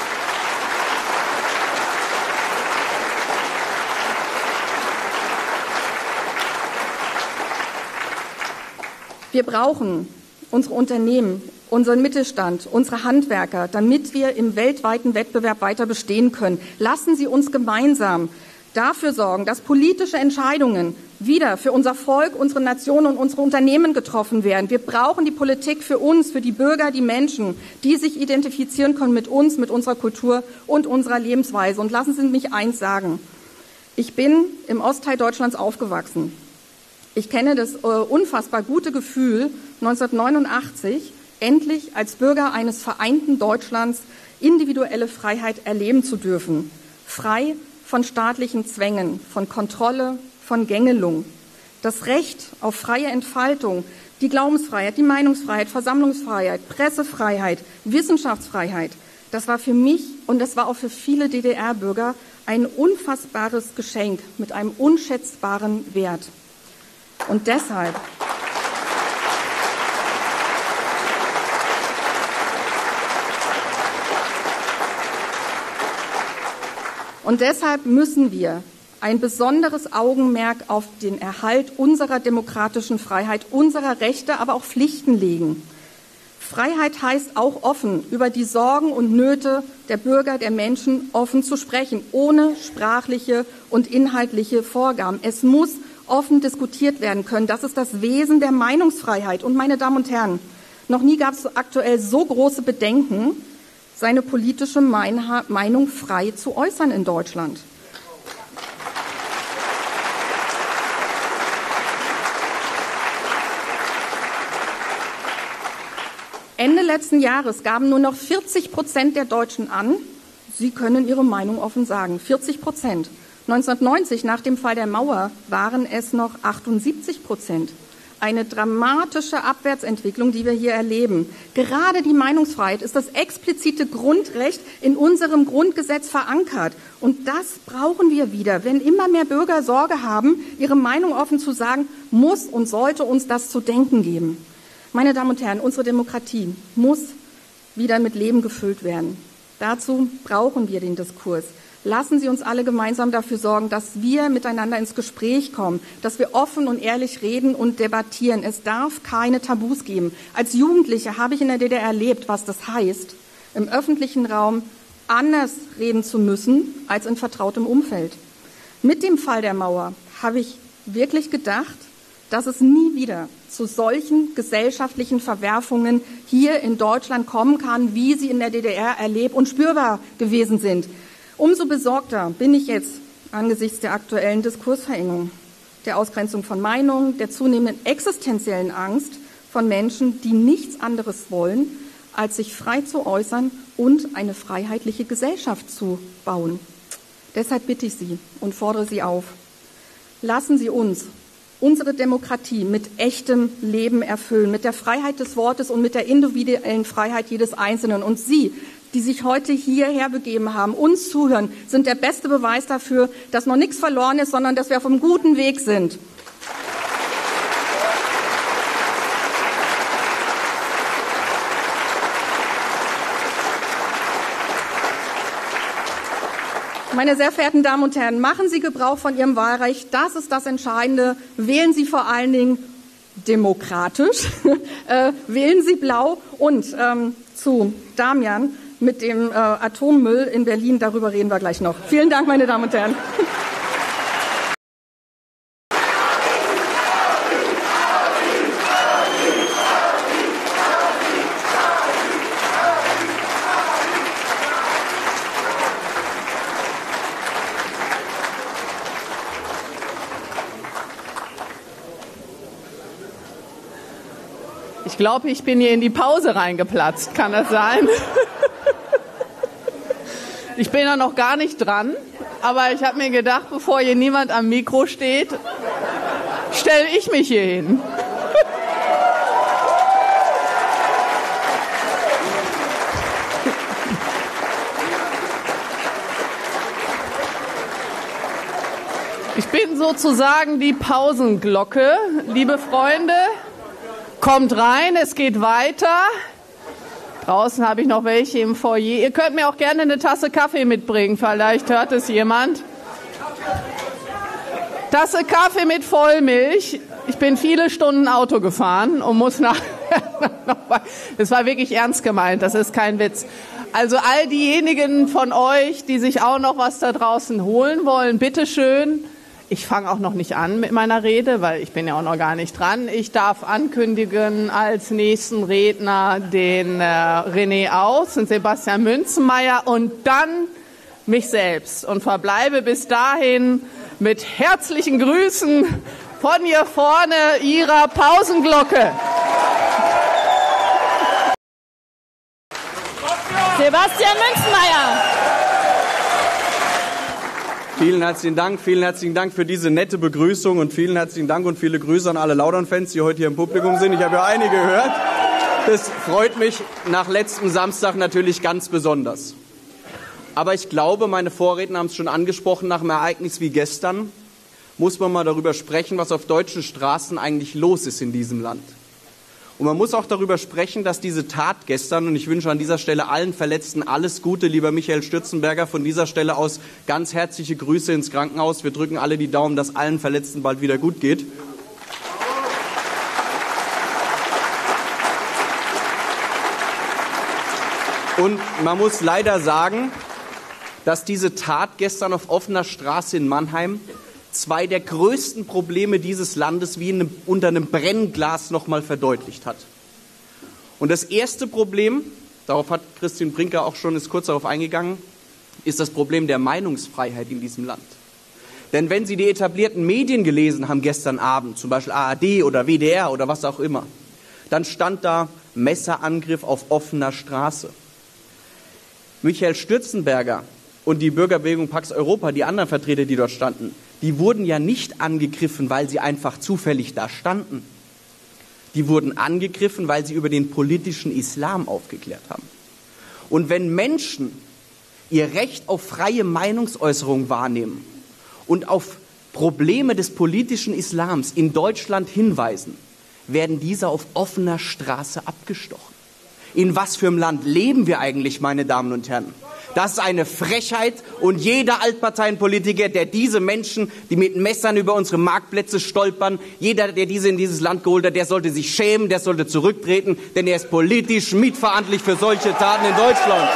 Wir brauchen unsere Unternehmen, unseren Mittelstand, unsere Handwerker, damit wir im weltweiten Wettbewerb weiter bestehen können. Lassen Sie uns gemeinsam dafür sorgen, dass politische Entscheidungen wieder für unser Volk, unsere Nation und unsere Unternehmen getroffen werden. Wir brauchen die Politik für uns, für die Bürger, die Menschen, die sich identifizieren können mit uns, mit unserer Kultur und unserer Lebensweise. Und lassen Sie mich eins sagen. Ich bin im Ostteil Deutschlands aufgewachsen. Ich kenne das äh, unfassbar gute Gefühl, neunzehnhundertneunundachtzig endlich als Bürger eines vereinten Deutschlands individuelle Freiheit erleben zu dürfen. Frei von staatlichen Zwängen, von Kontrolle, von Gängelung. Das Recht auf freie Entfaltung, die Glaubensfreiheit, die Meinungsfreiheit, Versammlungsfreiheit, Pressefreiheit, Wissenschaftsfreiheit, das war für mich und das war auch für viele D D R-Bürger ein unfassbares Geschenk mit einem unschätzbaren Wert. Und deshalb Und deshalb müssen wir ein besonderes Augenmerk auf den Erhalt unserer demokratischen Freiheit, unserer Rechte, aber auch Pflichten legen. Freiheit heißt auch offen über die Sorgen und Nöte der Bürger, der Menschen offen zu sprechen, ohne sprachliche und inhaltliche Vorgaben. Es muss offen diskutiert werden können. Das ist das Wesen der Meinungsfreiheit. Und meine Damen und Herren, noch nie gab es aktuell so große Bedenken, seine politische Meinung frei zu äußern in Deutschland. Ende letzten Jahres gaben nur noch vierzig Prozent der Deutschen an, sie können ihre Meinung offen sagen. vierzig Prozent. neunzehnhundertneunzig, nach dem Fall der Mauer, waren es noch achtundsiebzig Prozent. Eine dramatische Abwärtsentwicklung, die wir hier erleben. Gerade die Meinungsfreiheit ist das explizite Grundrecht in unserem Grundgesetz verankert. Und das brauchen wir wieder. Wenn immer mehr Bürger Sorge haben, ihre Meinung offen zu sagen, muss und sollte uns das zu denken geben. Meine Damen und Herren, unsere Demokratie muss wieder mit Leben gefüllt werden. Dazu brauchen wir den Diskurs. Lassen Sie uns alle gemeinsam dafür sorgen, dass wir miteinander ins Gespräch kommen, dass wir offen und ehrlich reden und debattieren. Es darf keine Tabus geben. Als Jugendliche habe ich in der D D R erlebt, was das heißt, im öffentlichen Raum anders reden zu müssen als in vertrautem Umfeld. Mit dem Fall der Mauer habe ich wirklich gedacht, dass es nie wieder zu solchen gesellschaftlichen Verwerfungen hier in Deutschland kommen kann, wie sie in der D D R erlebt und spürbar gewesen sind. Umso besorgter bin ich jetzt angesichts der aktuellen Diskursverengung, der Ausgrenzung von Meinungen, der zunehmenden existenziellen Angst von Menschen, die nichts anderes wollen, als sich frei zu äußern und eine freiheitliche Gesellschaft zu bauen. Deshalb bitte ich Sie und fordere Sie auf, lassen Sie uns unsere Demokratie mit echtem Leben erfüllen, mit der Freiheit des Wortes und mit der individuellen Freiheit jedes Einzelnen. Und Sie, die sich heute hierher begeben haben, uns zuhören, sind der beste Beweis dafür, dass noch nichts verloren ist, sondern dass wir auf einem guten Weg sind. Meine sehr verehrten Damen und Herren, machen Sie Gebrauch von Ihrem Wahlrecht. Das ist das Entscheidende. Wählen Sie vor allen Dingen demokratisch, äh, wählen Sie blau. Und ähm, zu Damian mit dem äh, Atommüll in Berlin, darüber reden wir gleich noch. Vielen Dank, meine Damen und Herren. Ich glaube, ich bin hier in die Pause reingeplatzt. Kann das sein? Ich bin ja noch gar nicht dran, aber ich habe mir gedacht, bevor hier niemand am Mikro steht, stelle ich mich hier hin. Ich bin sozusagen die Pausenglocke. Liebe Freunde, kommt rein, es geht weiter. Draußen habe ich noch welche im Foyer. Ihr könnt mir auch gerne eine Tasse Kaffee mitbringen, vielleicht hört es jemand. Tasse Kaffee mit Vollmilch. Ich bin viele Stunden Auto gefahren und muss nachher noch mal. Das war wirklich ernst gemeint, das ist kein Witz. Also all diejenigen von euch, die sich auch noch was da draußen holen wollen, bitteschön. Ich fange auch noch nicht an mit meiner Rede, weil ich bin ja auch noch gar nicht dran. Ich darf ankündigen als nächsten Redner den äh, René Aus und Sebastian Münzenmaier und dann mich selbst und verbleibe bis dahin mit herzlichen Grüßen von hier vorne Ihrer Pausenglocke. Sebastian Münzenmaier. Vielen herzlichen Dank, vielen herzlichen Dank für diese nette Begrüßung und vielen herzlichen Dank und viele Grüße an alle Laudern-Fans, die heute hier im Publikum sind. Ich habe ja einige gehört. Das freut mich nach letztem Samstag natürlich ganz besonders. Aber ich glaube, meine Vorredner haben es schon angesprochen, nach einem Ereignis wie gestern muss man mal darüber sprechen, was auf deutschen Straßen eigentlich los ist in diesem Land. Und man muss auch darüber sprechen, dass diese Tat gestern, und ich wünsche an dieser Stelle allen Verletzten alles Gute, lieber Michael Stürzenberger, von dieser Stelle aus ganz herzliche Grüße ins Krankenhaus. Wir drücken alle die Daumen, dass allen Verletzten bald wieder gut geht. Und man muss leider sagen, dass diese Tat gestern auf offener Straße in Mannheim zwei der größten Probleme dieses Landes wie in einem, unter einem Brennglas noch mal verdeutlicht hat. Und das erste Problem, darauf hat Christian Brinker auch schon ist kurz darauf eingegangen, ist das Problem der Meinungsfreiheit in diesem Land. Denn wenn Sie die etablierten Medien gelesen haben gestern Abend, zum Beispiel A R D oder W D R oder was auch immer, dann stand da Messerangriff auf offener Straße. Michael Stürzenberger und die Bürgerbewegung Pax Europa, die anderen Vertreter, die dort standen, die wurden ja nicht angegriffen, weil sie einfach zufällig da standen. Die wurden angegriffen, weil sie über den politischen Islam aufgeklärt haben. Und wenn Menschen ihr Recht auf freie Meinungsäußerung wahrnehmen und auf Probleme des politischen Islams in Deutschland hinweisen, werden diese auf offener Straße abgestochen. In was für einem Land leben wir eigentlich, meine Damen und Herren? Das ist eine Frechheit und jeder Altparteienpolitiker, der diese Menschen, die mit Messern über unsere Marktplätze stolpern, jeder, der diese in dieses Land geholt hat, der sollte sich schämen, der sollte zurücktreten, denn er ist politisch mitverantwortlich für solche Taten in Deutschland.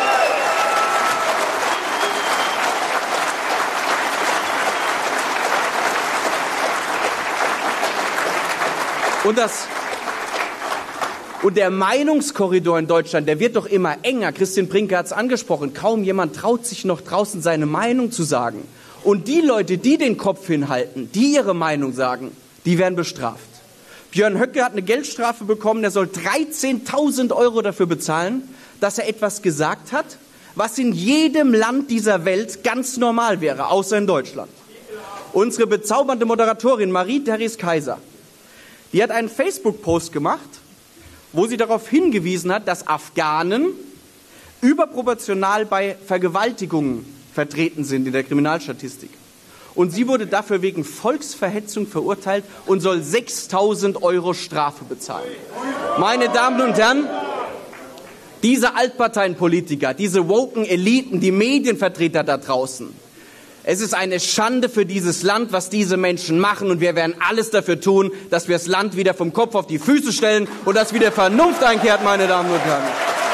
Und das Und der Meinungskorridor in Deutschland, der wird doch immer enger. Christian Brinker hat es angesprochen. Kaum jemand traut sich noch draußen seine Meinung zu sagen. Und die Leute, die den Kopf hinhalten, die ihre Meinung sagen, die werden bestraft. Björn Höcke hat eine Geldstrafe bekommen. Der soll dreizehntausend Euro dafür bezahlen, dass er etwas gesagt hat, was in jedem Land dieser Welt ganz normal wäre, außer in Deutschland. Unsere bezaubernde Moderatorin Marie-Therese Kaiser, die hat einen Facebook-Post gemacht, wo sie darauf hingewiesen hat, dass Afghanen überproportional bei Vergewaltigungen vertreten sind in der Kriminalstatistik. Und sie wurde dafür wegen Volksverhetzung verurteilt und soll sechstausend Euro Strafe bezahlen. Meine Damen und Herren, diese Altparteienpolitiker, diese woken Eliten, die Medienvertreter da draußen, es ist eine Schande für dieses Land, was diese Menschen machen, und wir werden alles dafür tun, dass wir das Land wieder vom Kopf auf die Füße stellen und dass wieder Vernunft einkehrt, meine Damen und Herren.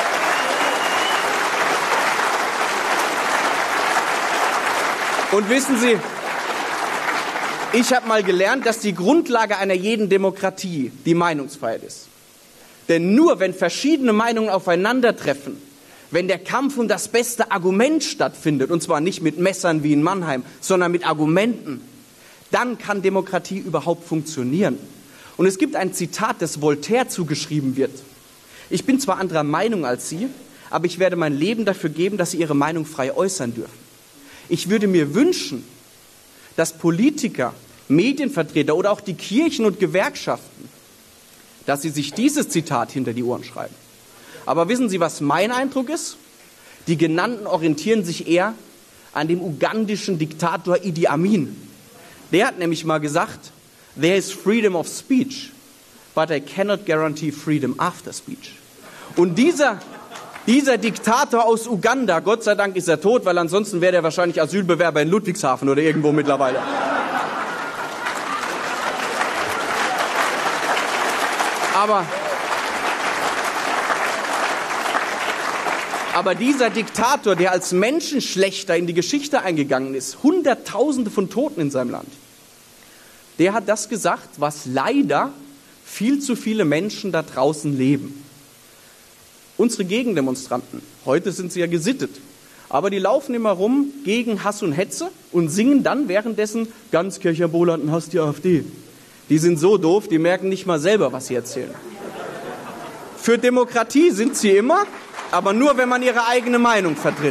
Und wissen Sie, ich habe mal gelernt, dass die Grundlage einer jeden Demokratie die Meinungsfreiheit ist. Denn nur wenn verschiedene Meinungen aufeinandertreffen, wenn der Kampf um das beste Argument stattfindet, und zwar nicht mit Messern wie in Mannheim, sondern mit Argumenten, dann kann Demokratie überhaupt funktionieren. Und es gibt ein Zitat, das Voltaire zugeschrieben wird. Ich bin zwar anderer Meinung als Sie, aber ich werde mein Leben dafür geben, dass Sie Ihre Meinung frei äußern dürfen. Ich würde mir wünschen, dass Politiker, Medienvertreter oder auch die Kirchen und Gewerkschaften, dass sie sich dieses Zitat hinter die Ohren schreiben. Aber wissen Sie, was mein Eindruck ist? Die Genannten orientieren sich eher an dem ugandischen Diktator Idi Amin. Der hat nämlich mal gesagt, there is freedom of speech, but I cannot guarantee freedom after speech. Und dieser, dieser Diktator aus Uganda, Gott sei Dank ist er tot, weil ansonsten wäre er wahrscheinlich Asylbewerber in Ludwigshafen oder irgendwo mittlerweile. Aber... Aber dieser Diktator, der als Menschenschlächter in die Geschichte eingegangen ist, Hunderttausende von Toten in seinem Land, der hat das gesagt, was leider viel zu viele Menschen da draußen leben. Unsere Gegendemonstranten, heute sind sie ja gesittet, aber die laufen immer rum gegen Hass und Hetze und singen dann währenddessen ganz Kircher-Bohlanden hasst die AfD. Die sind so doof, die merken nicht mal selber, was sie erzählen. Für Demokratie sind sie immer, aber nur, wenn man ihre eigene Meinung vertritt.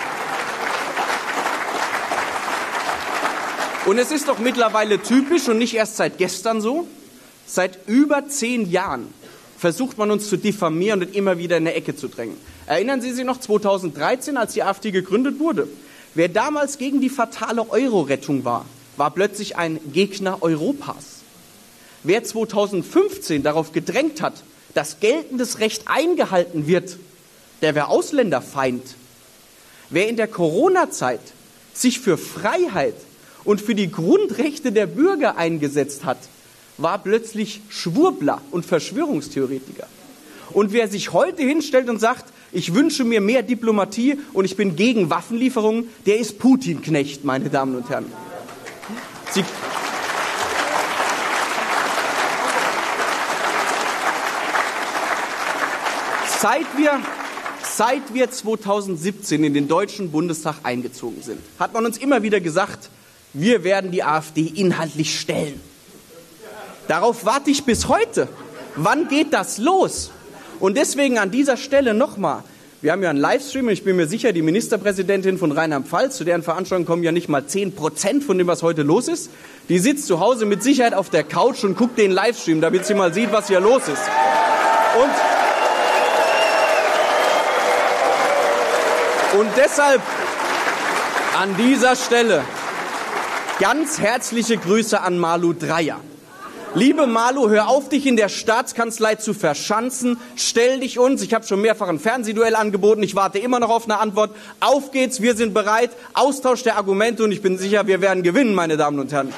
Und es ist doch mittlerweile typisch und nicht erst seit gestern so, seit über zehn Jahren versucht man uns zu diffamieren und immer wieder in eine Ecke zu drängen. Erinnern Sie sich noch zweitausenddreizehn, als die AfD gegründet wurde? Wer damals gegen die fatale Euro-Rettung war, war plötzlich ein Gegner Europas. Wer zweitausendfünfzehn darauf gedrängt hat, dass geltendes Recht eingehalten wird, der wäre Ausländerfeind. Wer in der Corona-Zeit sich für Freiheit und für die Grundrechte der Bürger eingesetzt hat, war plötzlich Schwurbler und Verschwörungstheoretiker. Und wer sich heute hinstellt und sagt, ich wünsche mir mehr Diplomatie und ich bin gegen Waffenlieferungen, der ist Putin-Knecht, meine Damen und Herren. Sie Seit wir, seit wir zweitausendsiebzehn in den Deutschen Bundestag eingezogen sind, hat man uns immer wieder gesagt, wir werden die AfD inhaltlich stellen. Darauf warte ich bis heute. Wann geht das los? Und deswegen an dieser Stelle nochmal, wir haben ja einen Livestream und ich bin mir sicher, die Ministerpräsidentin von Rheinland-Pfalz, zu deren Veranstaltung kommen ja nicht mal zehn Prozent von dem, was heute los ist, die sitzt zu Hause mit Sicherheit auf der Couch und guckt den Livestream, damit sie mal sieht, was hier los ist. Und Und deshalb an dieser Stelle ganz herzliche Grüße an Malu Dreyer. Liebe Malu, hör auf, dich in der Staatskanzlei zu verschanzen. Stell dich uns, ich habe schon mehrfach ein Fernsehduell angeboten, ich warte immer noch auf eine Antwort. Auf geht's, wir sind bereit. Austausch der Argumente und ich bin sicher, wir werden gewinnen, meine Damen und Herren.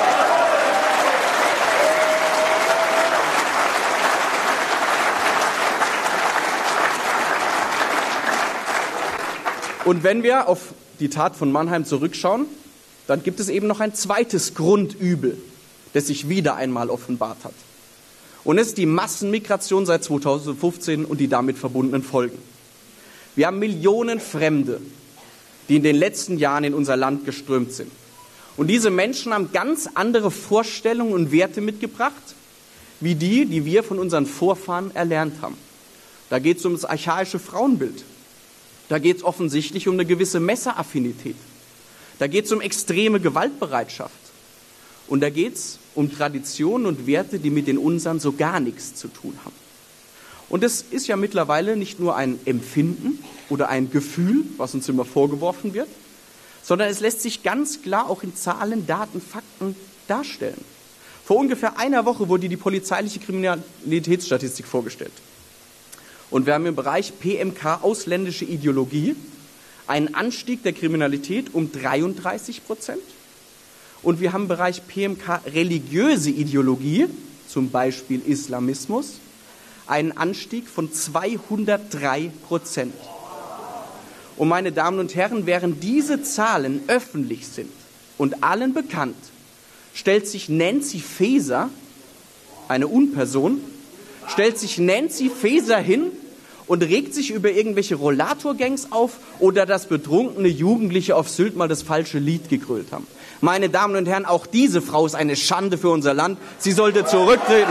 Und wenn wir auf die Tat von Mannheim zurückschauen, dann gibt es eben noch ein zweites Grundübel, das sich wieder einmal offenbart hat. Und es ist die Massenmigration seit zweitausendfünfzehn und die damit verbundenen Folgen. Wir haben Millionen Fremde, die in den letzten Jahren in unser Land geströmt sind. Und diese Menschen haben ganz andere Vorstellungen und Werte mitgebracht, wie die, die wir von unseren Vorfahren erlernt haben. Da geht es um das archaische Frauenbild. Da geht es offensichtlich um eine gewisse Messeraffinität. Da geht es um extreme Gewaltbereitschaft. Und da geht es um Traditionen und Werte, die mit den unseren so gar nichts zu tun haben. Und es ist ja mittlerweile nicht nur ein Empfinden oder ein Gefühl, was uns immer vorgeworfen wird, sondern es lässt sich ganz klar auch in Zahlen, Daten, Fakten darstellen. Vor ungefähr einer Woche wurde die polizeiliche Kriminalitätsstatistik vorgestellt. Und wir haben im Bereich P M K ausländische Ideologie einen Anstieg der Kriminalität um dreiunddreißig Prozent. Und wir haben im Bereich P M K religiöse Ideologie, zum Beispiel Islamismus, einen Anstieg von zweihundertdrei Prozent. Und meine Damen und Herren, während diese Zahlen öffentlich sind und allen bekannt, stellt sich Nancy Faeser, eine Unperson, stellt sich Nancy Faeser hin und regt sich über irgendwelche Rollator-Gangs auf oder dass betrunkene Jugendliche auf Sylt mal das falsche Lied gegrölt haben. Meine Damen und Herren, auch diese Frau ist eine Schande für unser Land. Sie sollte zurücktreten.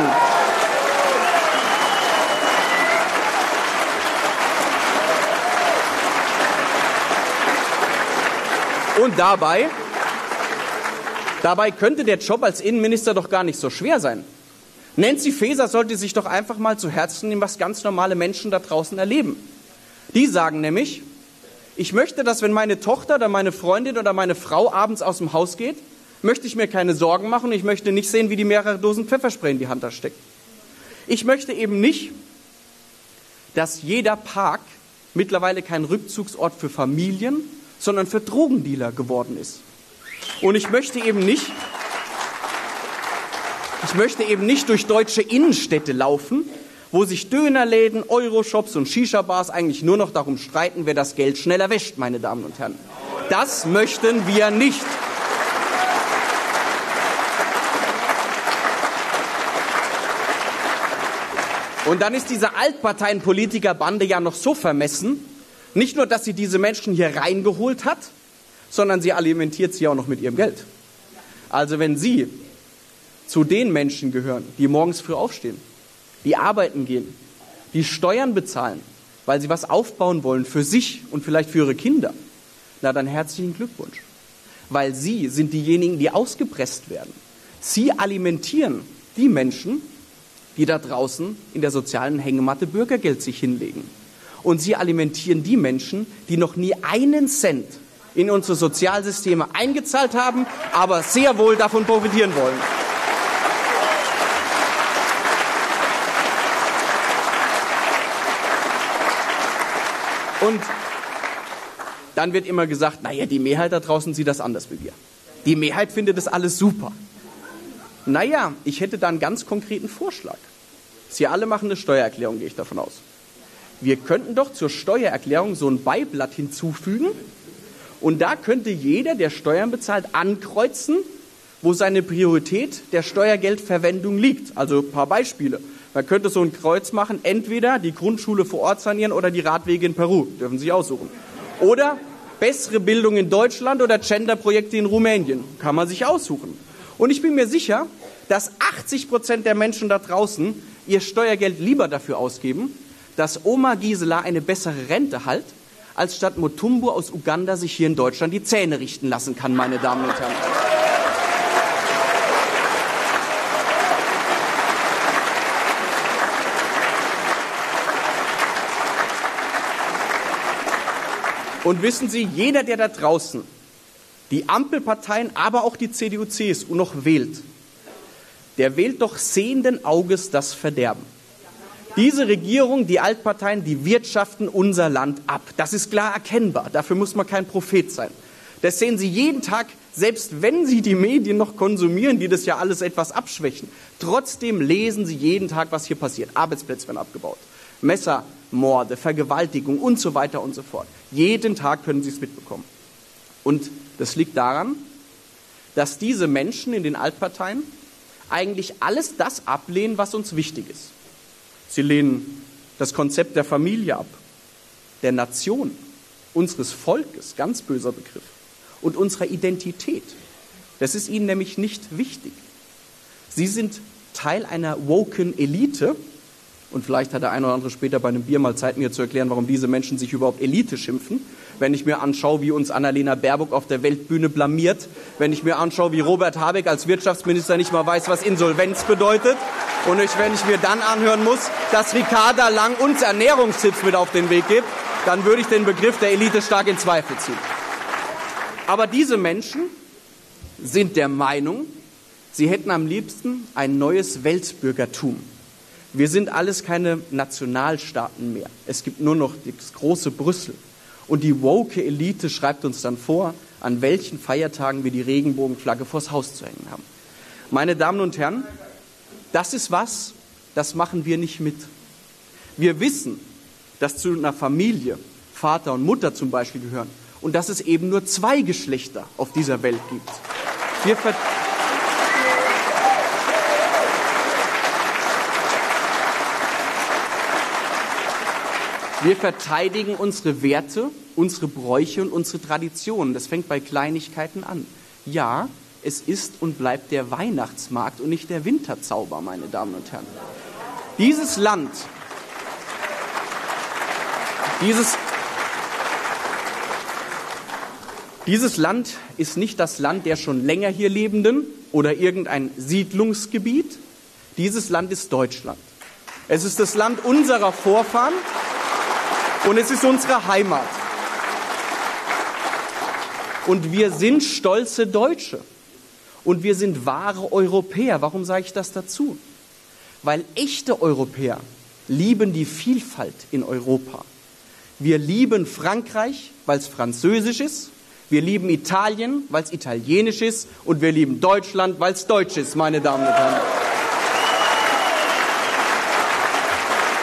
Und dabei, dabei könnte der Job als Innenminister doch gar nicht so schwer sein. Nancy Faeser sollte sich doch einfach mal zu Herzen nehmen, was ganz normale Menschen da draußen erleben. Die sagen nämlich, ich möchte, dass wenn meine Tochter oder meine Freundin oder meine Frau abends aus dem Haus geht, möchte ich mir keine Sorgen machen und ich möchte nicht sehen, wie die mehrere Dosen Pfefferspray in die Hand da steckt. Ich möchte eben nicht, dass jeder Park mittlerweile kein Rückzugsort für Familien, sondern für Drogendealer geworden ist. Und ich möchte eben nicht, ich möchte eben nicht durch deutsche Innenstädte laufen, wo sich Dönerläden, Euroshops und Shisha-Bars eigentlich nur noch darum streiten, wer das Geld schneller wäscht, meine Damen und Herren. Das möchten wir nicht. Und dann ist diese Altparteienpolitikerbande ja noch so vermessen, nicht nur, dass sie diese Menschen hier reingeholt hat, sondern sie alimentiert sie auch noch mit ihrem Geld. Also wenn Sie zu den Menschen gehören, die morgens früh aufstehen, die arbeiten gehen, die Steuern bezahlen, weil sie was aufbauen wollen für sich und vielleicht für ihre Kinder, na dann herzlichen Glückwunsch. Weil Sie sind diejenigen, die ausgepresst werden. Sie alimentieren die Menschen, die da draußen in der sozialen Hängematte Bürgergeld sich hinlegen. Und Sie alimentieren die Menschen, die noch nie einen Cent in unsere Sozialsysteme eingezahlt haben, aber sehr wohl davon profitieren wollen. Und dann wird immer gesagt, naja, die Mehrheit da draußen sieht das anders wie wir. Die Mehrheit findet das alles super. Naja, ich hätte da einen ganz konkreten Vorschlag. Sie alle machen eine Steuererklärung, gehe ich davon aus. Wir könnten doch zur Steuererklärung so ein Beiblatt hinzufügen und da könnte jeder, der Steuern bezahlt, ankreuzen, wo seine Priorität der Steuergeldverwendung liegt. Also ein paar Beispiele. Man könnte so ein Kreuz machen, entweder die Grundschule vor Ort sanieren oder die Radwege in Peru. Dürfen Sie aussuchen. Oder bessere Bildung in Deutschland oder Genderprojekte in Rumänien. Kann man sich aussuchen. Und ich bin mir sicher, dass achtzig Prozent der Menschen da draußen ihr Steuergeld lieber dafür ausgeben, dass Oma Gisela eine bessere Rente hat, als statt Mutumbo aus Uganda sich hier in Deutschland die Zähne richten lassen kann, meine Damen und Herren. Und wissen Sie, jeder, der da draußen die Ampelparteien, aber auch die C D U, C S U noch wählt, der wählt doch sehenden Auges das Verderben. Diese Regierung, die Altparteien, die wirtschaften unser Land ab. Das ist klar erkennbar. Dafür muss man kein Prophet sein. Das sehen Sie jeden Tag, selbst wenn Sie die Medien noch konsumieren, die das ja alles etwas abschwächen. Trotzdem lesen Sie jeden Tag, was hier passiert. Arbeitsplätze werden abgebaut. Messermorde, Vergewaltigung und so weiter und so fort. Jeden Tag können Sie es mitbekommen. Und das liegt daran, dass diese Menschen in den Altparteien eigentlich alles das ablehnen, was uns wichtig ist. Sie lehnen das Konzept der Familie ab, der Nation, unseres Volkes, ganz böser Begriff, und unserer Identität. Das ist ihnen nämlich nicht wichtig. Sie sind Teil einer woken Elite, und vielleicht hat der eine oder andere später bei einem Bier mal Zeit, mir zu erklären, warum diese Menschen sich überhaupt Elite schimpfen. Wenn ich mir anschaue, wie uns Annalena Baerbock auf der Weltbühne blamiert, wenn ich mir anschaue, wie Robert Habeck als Wirtschaftsminister nicht mal weiß, was Insolvenz bedeutet, und ich, wenn ich mir dann anhören muss, dass Ricarda Lang uns Ernährungstipps mit auf den Weg gibt, dann würde ich den Begriff der Elite stark in Zweifel ziehen. Aber diese Menschen sind der Meinung, sie hätten am liebsten ein neues Weltbürgertum. Wir sind alles keine Nationalstaaten mehr. Es gibt nur noch das große Brüssel. Und die woke Elite schreibt uns dann vor, an welchen Feiertagen wir die Regenbogenflagge vors Haus zu hängen haben. Meine Damen und Herren, das ist was, das machen wir nicht mit. Wir wissen, dass zu einer Familie Vater und Mutter zum Beispiel gehören und dass es eben nur zwei Geschlechter auf dieser Welt gibt. Wir ver- Wir verteidigen unsere Werte, unsere Bräuche und unsere Traditionen. Das fängt bei Kleinigkeiten an. Ja, es ist und bleibt der Weihnachtsmarkt und nicht der Winterzauber, meine Damen und Herren. Dieses Land, dieses, dieses Land ist nicht das Land der schon länger hier Lebenden oder irgendein Siedlungsgebiet. Dieses Land ist Deutschland. Es ist das Land unserer Vorfahren. Und es ist unsere Heimat. Und wir sind stolze Deutsche. Und wir sind wahre Europäer. Warum sage ich das dazu? Weil echte Europäer lieben die Vielfalt in Europa. Wir lieben Frankreich, weil es französisch ist. Wir lieben Italien, weil es italienisch ist. Und wir lieben Deutschland, weil es deutsch ist, meine Damen und Herren.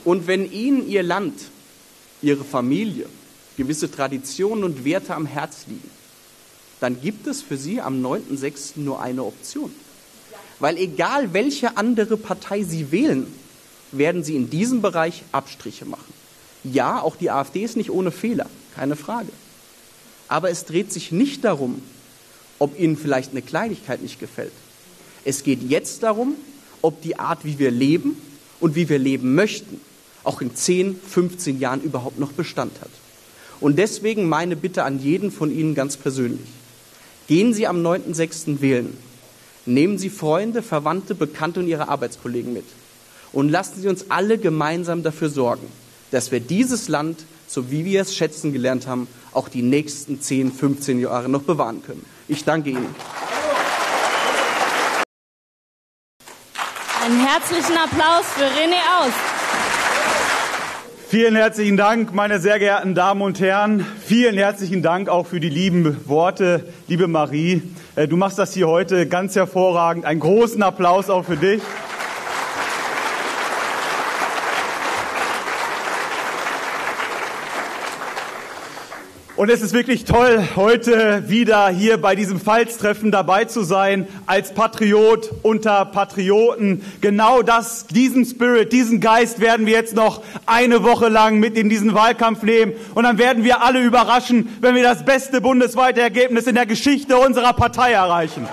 Und wenn Ihnen Ihr Land, Ihre Familie, gewisse Traditionen und Werte am Herz liegen, dann gibt es für Sie am neunten sechsten nur eine Option. Weil egal welche andere Partei Sie wählen, werden Sie in diesem Bereich Abstriche machen. Ja, auch die AfD ist nicht ohne Fehler, keine Frage. Aber es dreht sich nicht darum, ob Ihnen vielleicht eine Kleinigkeit nicht gefällt. Es geht jetzt darum, ob die Art, wie wir leben und wie wir leben möchten, auch in zehn, fünfzehn Jahren überhaupt noch Bestand hat. Und deswegen meine Bitte an jeden von Ihnen ganz persönlich. Gehen Sie am neunten sechsten wählen. Nehmen Sie Freunde, Verwandte, Bekannte und Ihre Arbeitskollegen mit. Und lassen Sie uns alle gemeinsam dafür sorgen, dass wir dieses Land, so wie wir es schätzen gelernt haben, auch die nächsten zehn, fünfzehn Jahre noch bewahren können. Ich danke Ihnen. Einen herzlichen Applaus für René Aus. Vielen herzlichen Dank, meine sehr geehrten Damen und Herren. Vielen herzlichen Dank auch für die lieben Worte, liebe Marie. Du machst das hier heute ganz hervorragend. Einen großen Applaus auch für dich. Und es ist wirklich toll, heute wieder hier bei diesem Pfalz-Treffen dabei zu sein, als Patriot unter Patrioten. Genau das, diesen Spirit, diesen Geist werden wir jetzt noch eine Woche lang mit in diesen Wahlkampf nehmen. Und dann werden wir alle überraschen, wenn wir das beste bundesweite Ergebnis in der Geschichte unserer Partei erreichen.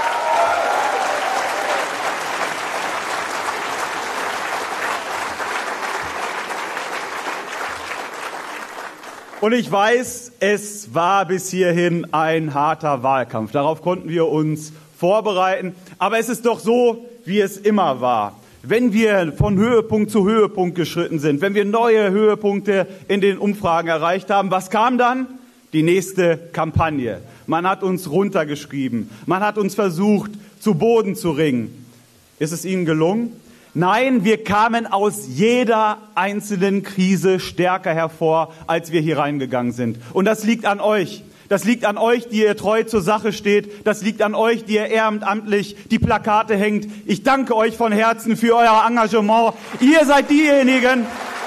Und ich weiß, es war bis hierhin ein harter Wahlkampf. Darauf konnten wir uns vorbereiten. Aber es ist doch so, wie es immer war. Wenn wir von Höhepunkt zu Höhepunkt geschritten sind, wenn wir neue Höhepunkte in den Umfragen erreicht haben, was kam dann? Die nächste Kampagne. Man hat uns runtergeschrieben. Man hat uns versucht, zu Boden zu ringen. Ist es Ihnen gelungen? Nein, wir kamen aus jeder einzelnen Krise stärker hervor, als wir hier reingegangen sind. Und das liegt an euch. Das liegt an euch, die ihr treu zur Sache steht. Das liegt an euch, die ihr ehrenamtlich die Plakate hängt. Ich danke euch von Herzen für euer Engagement. Ihr seid diejenigen,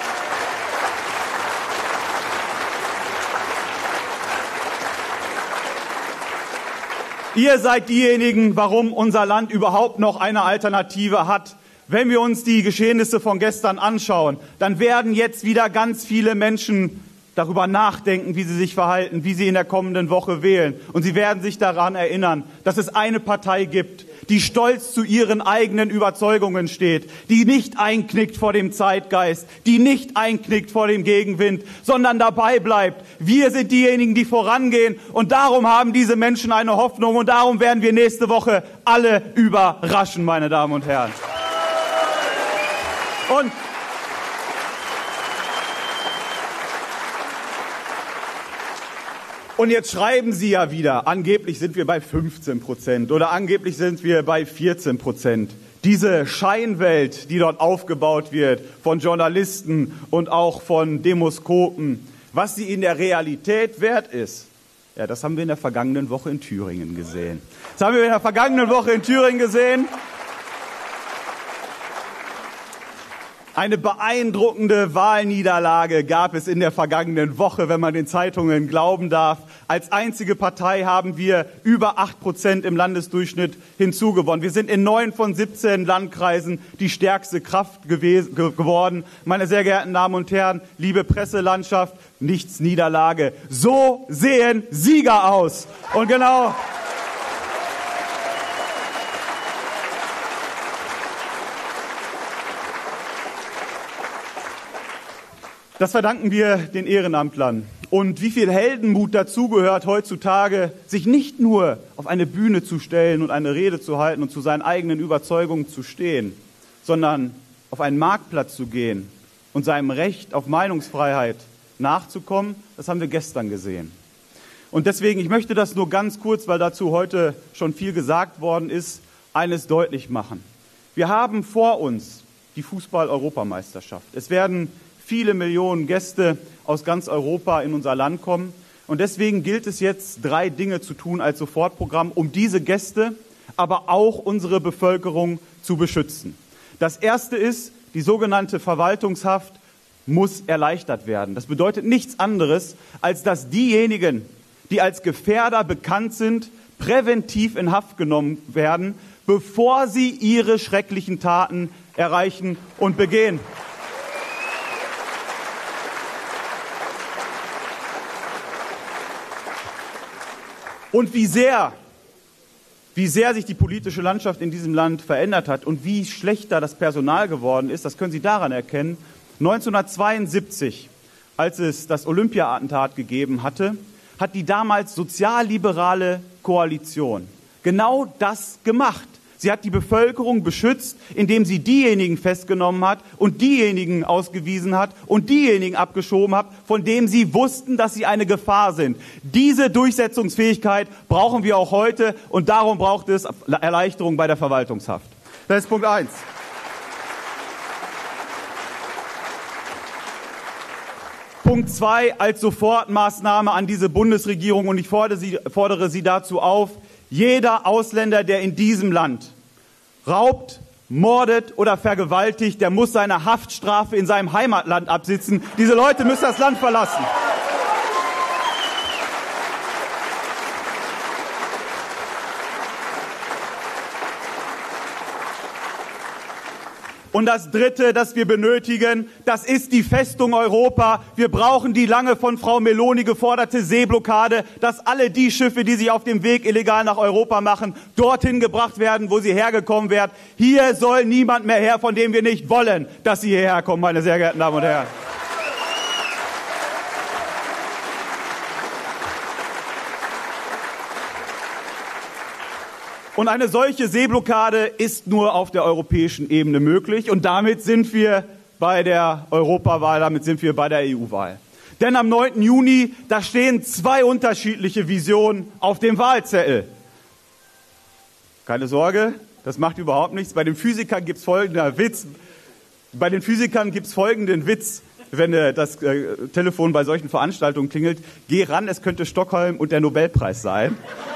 ihr seid diejenigen, warum unser Land überhaupt noch eine Alternative hat. Wenn wir uns die Geschehnisse von gestern anschauen, dann werden jetzt wieder ganz viele Menschen darüber nachdenken, wie sie sich verhalten, wie sie in der kommenden Woche wählen. Und sie werden sich daran erinnern, dass es eine Partei gibt, die stolz zu ihren eigenen Überzeugungen steht, die nicht einknickt vor dem Zeitgeist, die nicht einknickt vor dem Gegenwind, sondern dabei bleibt. Wir sind diejenigen, die vorangehen. Und darum haben diese Menschen eine Hoffnung. Und darum werden wir nächste Woche alle überraschen, meine Damen und Herren. Und Und jetzt schreiben Sie ja wieder, angeblich sind wir bei fünfzehn Prozent oder angeblich sind wir bei vierzehn Prozent. Diese Scheinwelt, die dort aufgebaut wird von Journalisten und auch von Demoskopen, was sie in der Realität wert ist, ja, das haben wir in der vergangenen Woche in Thüringen gesehen. Das haben wir in der vergangenen Woche in Thüringen gesehen. Eine beeindruckende Wahlniederlage gab es in der vergangenen Woche, wenn man den Zeitungen glauben darf. Als einzige Partei haben wir über acht Prozent im Landesdurchschnitt hinzugewonnen. Wir sind in neun von siebzehn Landkreisen die stärkste Kraft gewesen, ge geworden. Meine sehr geehrten Damen und Herren, liebe Presselandschaft, nichts Niederlage. So sehen Sieger aus. Und genau... Das verdanken wir den Ehrenamtlern. Und wie viel Heldenmut dazugehört heutzutage, sich nicht nur auf eine Bühne zu stellen und eine Rede zu halten und zu seinen eigenen Überzeugungen zu stehen, sondern auf einen Marktplatz zu gehen und seinem Recht auf Meinungsfreiheit nachzukommen, das haben wir gestern gesehen. Und deswegen, ich möchte das nur ganz kurz, weil dazu heute schon viel gesagt worden ist, eines deutlich machen. Wir haben vor uns die Fußball-Europameisterschaft. Es werden viele Millionen Gäste aus ganz Europa in unser Land kommen. Und deswegen gilt es jetzt, drei Dinge zu tun als Sofortprogramm, um diese Gäste, aber auch unsere Bevölkerung zu beschützen. Das erste ist, die sogenannte Verwaltungshaft, muss erleichtert werden. Das bedeutet nichts anderes, als dass diejenigen, die als Gefährder bekannt sind, präventiv in Haft genommen werden, bevor sie ihre schrecklichen Taten erreichen und begehen. Und wie sehr, wie sehr sich die politische Landschaft in diesem Land verändert hat und wie schlechter das Personal geworden ist, das können Sie daran erkennen. neunzehnhundertzweiundsiebzig, als es das Olympia-Attentat gegeben hatte, hat die damals sozialliberale Koalition genau das gemacht. Sie hat die Bevölkerung beschützt, indem sie diejenigen festgenommen hat und diejenigen ausgewiesen hat und diejenigen abgeschoben hat, von denen sie wussten, dass sie eine Gefahr sind. Diese Durchsetzungsfähigkeit brauchen wir auch heute und darum braucht es Erleichterung bei der Verwaltungshaft. Das ist Punkt eins. Punkt zwei als Sofortmaßnahme an diese Bundesregierung, und ich fordere sie, fordere sie dazu auf: Jeder Ausländer, der in diesem Land raubt, mordet oder vergewaltigt, der muss seine Haftstrafe in seinem Heimatland absitzen. Diese Leute müssen das Land verlassen. Und das Dritte, das wir benötigen, das ist die Festung Europa. Wir brauchen die lange von Frau Meloni geforderte Seeblockade, dass alle die Schiffe, die sich auf dem Weg illegal nach Europa machen, dorthin gebracht werden, wo sie hergekommen werden. Hier soll niemand mehr her, von dem wir nicht wollen, dass sie hierher kommen, meine sehr geehrten Damen und Herren. Und eine solche Seeblockade ist nur auf der europäischen Ebene möglich. Und damit sind wir bei der Europawahl, damit sind wir bei der E U-Wahl. Denn am neunten Juni, da stehen zwei unterschiedliche Visionen auf dem Wahlzettel. Keine Sorge, das macht überhaupt nichts. Bei den Physikern gibt's folgender Witz. Bei den Physikern gibt's folgenden Witz, wenn äh, das äh, Telefon bei solchen Veranstaltungen klingelt. Geh ran, es könnte Stockholm und der Nobelpreis sein.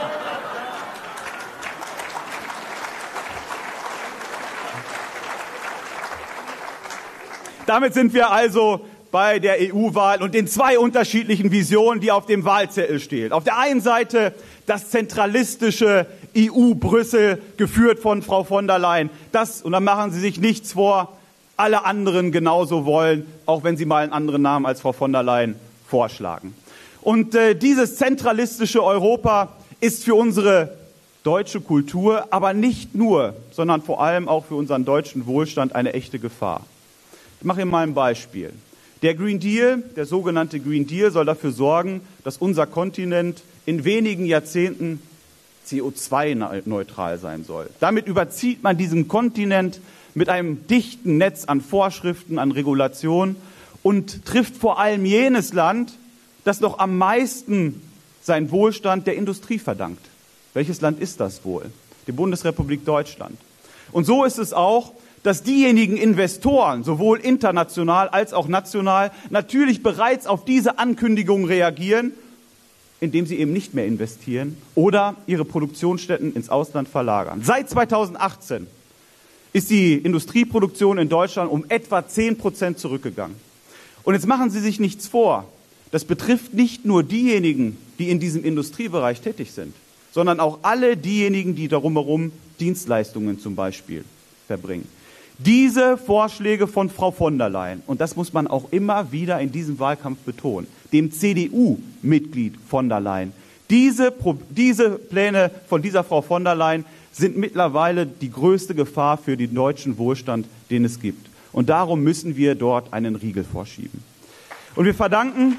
Damit sind wir also bei der E U-Wahl und den zwei unterschiedlichen Visionen, die auf dem Wahlzettel stehen. Auf der einen Seite das zentralistische E U-Brüssel, geführt von Frau von der Leyen. Das, und da machen Sie sich nichts vor, alle anderen genauso wollen, auch wenn Sie mal einen anderen Namen als Frau von der Leyen vorschlagen. Und äh, dieses zentralistische Europa ist für unsere deutsche Kultur, aber nicht nur, sondern vor allem auch für unseren deutschen Wohlstand eine echte Gefahr. Ich mache Ihnen mal ein Beispiel. Der Green Deal, der sogenannte Green Deal, soll dafür sorgen, dass unser Kontinent in wenigen Jahrzehnten C O zwei neutral sein soll. Damit überzieht man diesen Kontinent mit einem dichten Netz an Vorschriften, an Regulationen und trifft vor allem jenes Land, das noch am meisten seinen Wohlstand der Industrie verdankt. Welches Land ist das wohl? Die Bundesrepublik Deutschland. Und so ist es auch, dass diejenigen Investoren, sowohl international als auch national, natürlich bereits auf diese Ankündigung reagieren, indem sie eben nicht mehr investieren oder ihre Produktionsstätten ins Ausland verlagern. Seit zweitausendachtzehn ist die Industrieproduktion in Deutschland um etwa zehn Prozent zurückgegangen. Und jetzt machen Sie sich nichts vor. Das betrifft nicht nur diejenigen, die in diesem Industriebereich tätig sind, sondern auch alle diejenigen, die darum herum Dienstleistungen zum Beispiel verbringen. Diese Vorschläge von Frau von der Leyen, und das muss man auch immer wieder in diesem Wahlkampf betonen, dem C D U-Mitglied von der Leyen, diese, diese Pläne von dieser Frau von der Leyen sind mittlerweile die größte Gefahr für den deutschen Wohlstand, den es gibt. Und darum müssen wir dort einen Riegel vorschieben. Und wir verdanken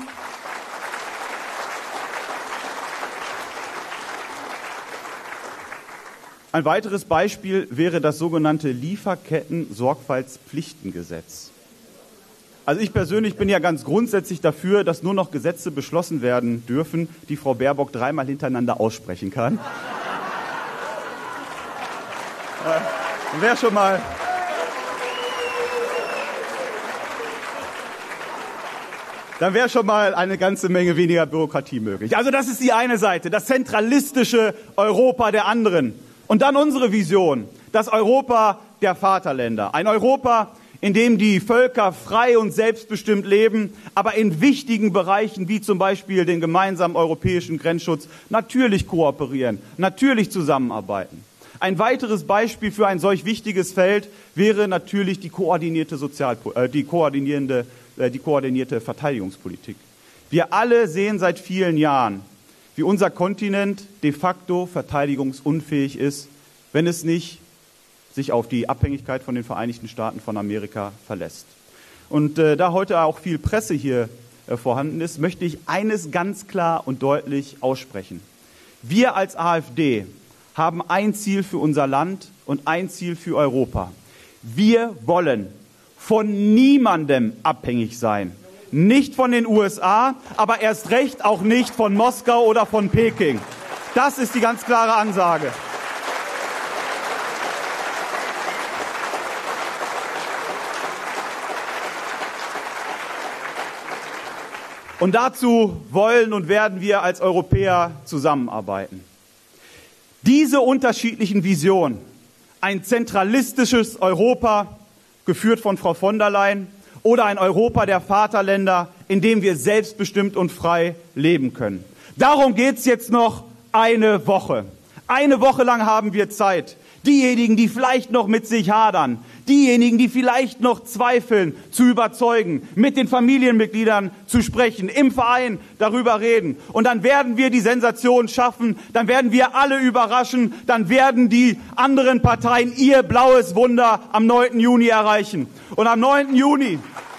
Ein weiteres Beispiel wäre das sogenannte Lieferketten-Sorgfaltspflichtengesetz. Also ich persönlich bin ja ganz grundsätzlich dafür, dass nur noch Gesetze beschlossen werden dürfen, die Frau Baerbock dreimal hintereinander aussprechen kann. Äh, wäre schon mal... Dann wäre schon mal eine ganze Menge weniger Bürokratie möglich. Also das ist die eine Seite, das zentralistische Europa der anderen. Und dann unsere Vision, das Europa der Vaterländer. Ein Europa, in dem die Völker frei und selbstbestimmt leben, aber in wichtigen Bereichen wie zum Beispiel den gemeinsamen europäischen Grenzschutz natürlich kooperieren, natürlich zusammenarbeiten. Ein weiteres Beispiel für ein solch wichtiges Feld wäre natürlich die koordinierte Sozial äh, die koordinierende äh, die koordinierte Verteidigungspolitik. Wir alle sehen seit vielen Jahren, wie unser Kontinent de facto verteidigungsunfähig ist, wenn es nicht sich auf die Abhängigkeit von den Vereinigten Staaten von Amerika verlässt. Und äh, da heute auch viel Presse hier äh, vorhanden ist, möchte ich eines ganz klar und deutlich aussprechen. Wir als AfD haben ein Ziel für unser Land und ein Ziel für Europa. Wir wollen von niemandem abhängig sein. Nicht von den U S A, aber erst recht auch nicht von Moskau oder von Peking. Das ist die ganz klare Ansage. Und dazu wollen und werden wir als Europäer zusammenarbeiten. Diese unterschiedlichen Visionen, ein zentralistisches Europa, geführt von Frau von der Leyen, oder ein Europa der Vaterländer, in dem wir selbstbestimmt und frei leben können. Darum geht es jetzt noch eine Woche. Eine Woche lang haben wir Zeit. Diejenigen, die vielleicht noch mit sich hadern, diejenigen, die vielleicht noch zweifeln, zu überzeugen, mit den Familienmitgliedern zu sprechen, im Verein darüber reden. Und dann werden wir die Sensation schaffen, dann werden wir alle überraschen, dann werden die anderen Parteien ihr blaues Wunder am neunten Juni erreichen. Und am neunten Juni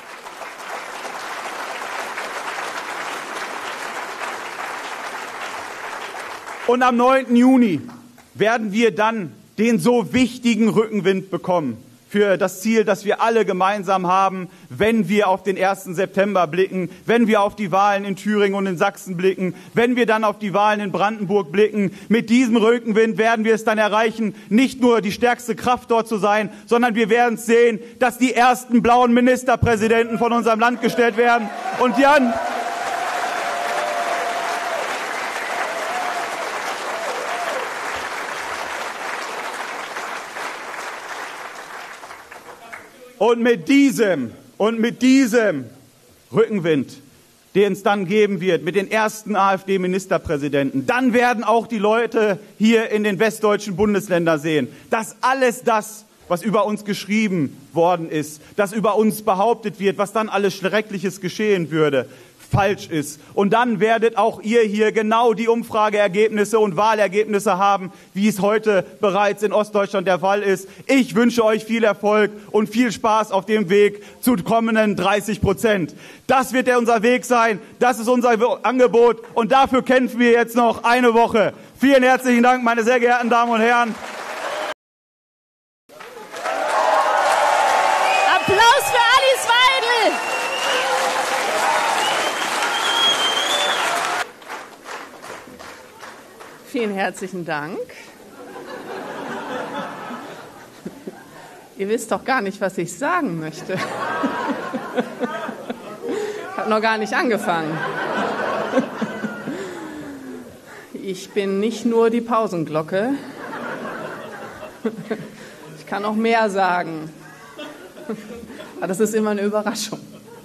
und am neunten Juni werden wir dann den so wichtigen Rückenwind bekommen für das Ziel, das wir alle gemeinsam haben, wenn wir auf den ersten September blicken, wenn wir auf die Wahlen in Thüringen und in Sachsen blicken, wenn wir dann auf die Wahlen in Brandenburg blicken. Mit diesem Rückenwind werden wir es dann erreichen, nicht nur die stärkste Kraft dort zu sein, sondern wir werden sehen, dass die ersten blauen Ministerpräsidenten von unserem Land gestellt werden. Und Jan, Und mit diesem, und mit diesem Rückenwind, den es dann geben wird, mit den ersten AfD-Ministerpräsidenten, dann werden auch die Leute hier in den westdeutschen Bundesländern sehen, dass alles das, was über uns geschrieben worden ist, das über uns behauptet wird, was dann alles Schreckliches geschehen würde, falsch ist. Und dann werdet auch ihr hier genau die Umfrageergebnisse und Wahlergebnisse haben, wie es heute bereits in Ostdeutschland der Fall ist. Ich wünsche euch viel Erfolg und viel Spaß auf dem Weg zu kommenden dreißig Prozent. Das wird ja unser Weg sein, das ist unser Angebot und dafür kämpfen wir jetzt noch eine Woche. Vielen herzlichen Dank, meine sehr geehrten Damen und Herren. Applaus für Alice Weidel! Vielen herzlichen Dank. Ihr wisst doch gar nicht, was ich sagen möchte. Ich habe noch gar nicht angefangen. Ich bin nicht nur die Pausenglocke. Ich kann noch mehr sagen. Aber das ist immer eine Überraschung.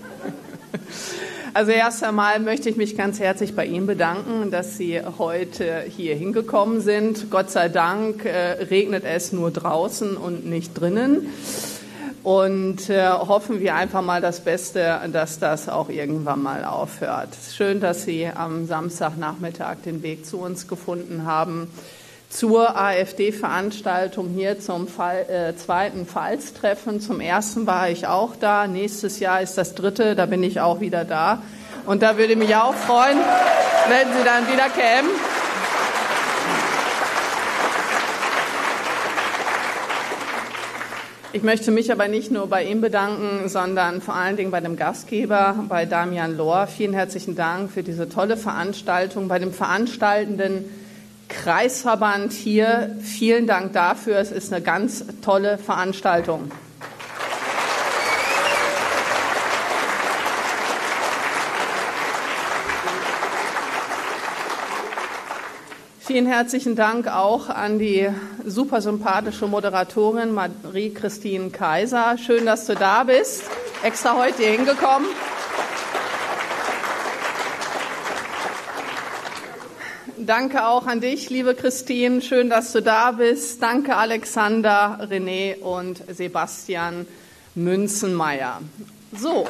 Also erst einmal möchte ich mich ganz herzlich bei Ihnen bedanken, dass Sie heute hier hingekommen sind. Gott sei Dank äh, regnet es nur draußen und nicht drinnen. Und äh, hoffen wir einfach mal das Beste, dass das auch irgendwann mal aufhört. Schön, dass Sie am Samstagnachmittag den Weg zu uns gefunden haben. Zur AfD-Veranstaltung hier zum Fall, äh, zweiten Pfalztreffen. Zum ersten war ich auch da. Nächstes Jahr ist das dritte, da bin ich auch wieder da. Und da würde ich mich auch freuen, wenn Sie dann wieder kämen. Ich möchte mich aber nicht nur bei ihm bedanken, sondern vor allen Dingen bei dem Gastgeber, bei Damian Lohr. Vielen herzlichen Dank für diese tolle Veranstaltung. Bei dem veranstaltenden Kreisverband hier, vielen Dank dafür. Es ist eine ganz tolle Veranstaltung. Vielen herzlichen Dank auch an die super sympathische Moderatorin Marie-Christine Kaiser. Schön, dass du da bist. Extra heute hier hingekommen. Danke auch an dich, liebe Christine. Schön, dass du da bist. Danke Alexander, René und Sebastian Münzenmeier. So.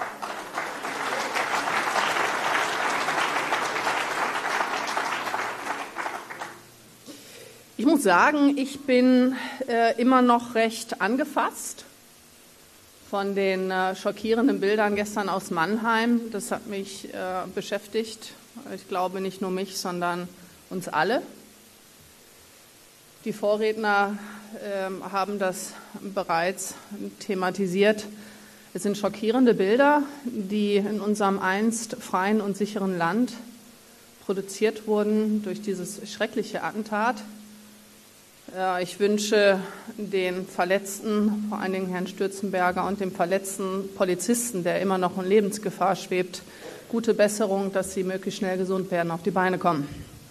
Ich muss sagen, ich bin äh, immer noch recht angefasst von den äh, schockierenden Bildern gestern aus Mannheim. Das hat mich äh, beschäftigt. Ich glaube nicht nur mich, sondern uns alle. Die Vorredner äh, haben das bereits thematisiert. Es sind schockierende Bilder, die in unserem einst freien und sicheren Land produziert wurden durch dieses schreckliche Attentat. Ich wünsche den Verletzten, vor allen Dingen Herrn Stürzenberger und dem verletzten Polizisten, der immer noch in Lebensgefahr schwebt, gute Besserung, dass sie möglichst schnell gesund werden, auf die Beine kommen.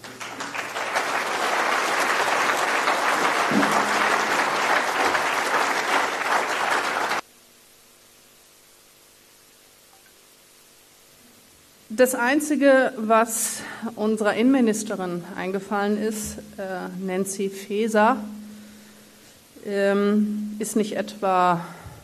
Das Einzige, was unserer Innenministerin eingefallen ist, äh, Nancy Faeser, ähm, ist nicht etwa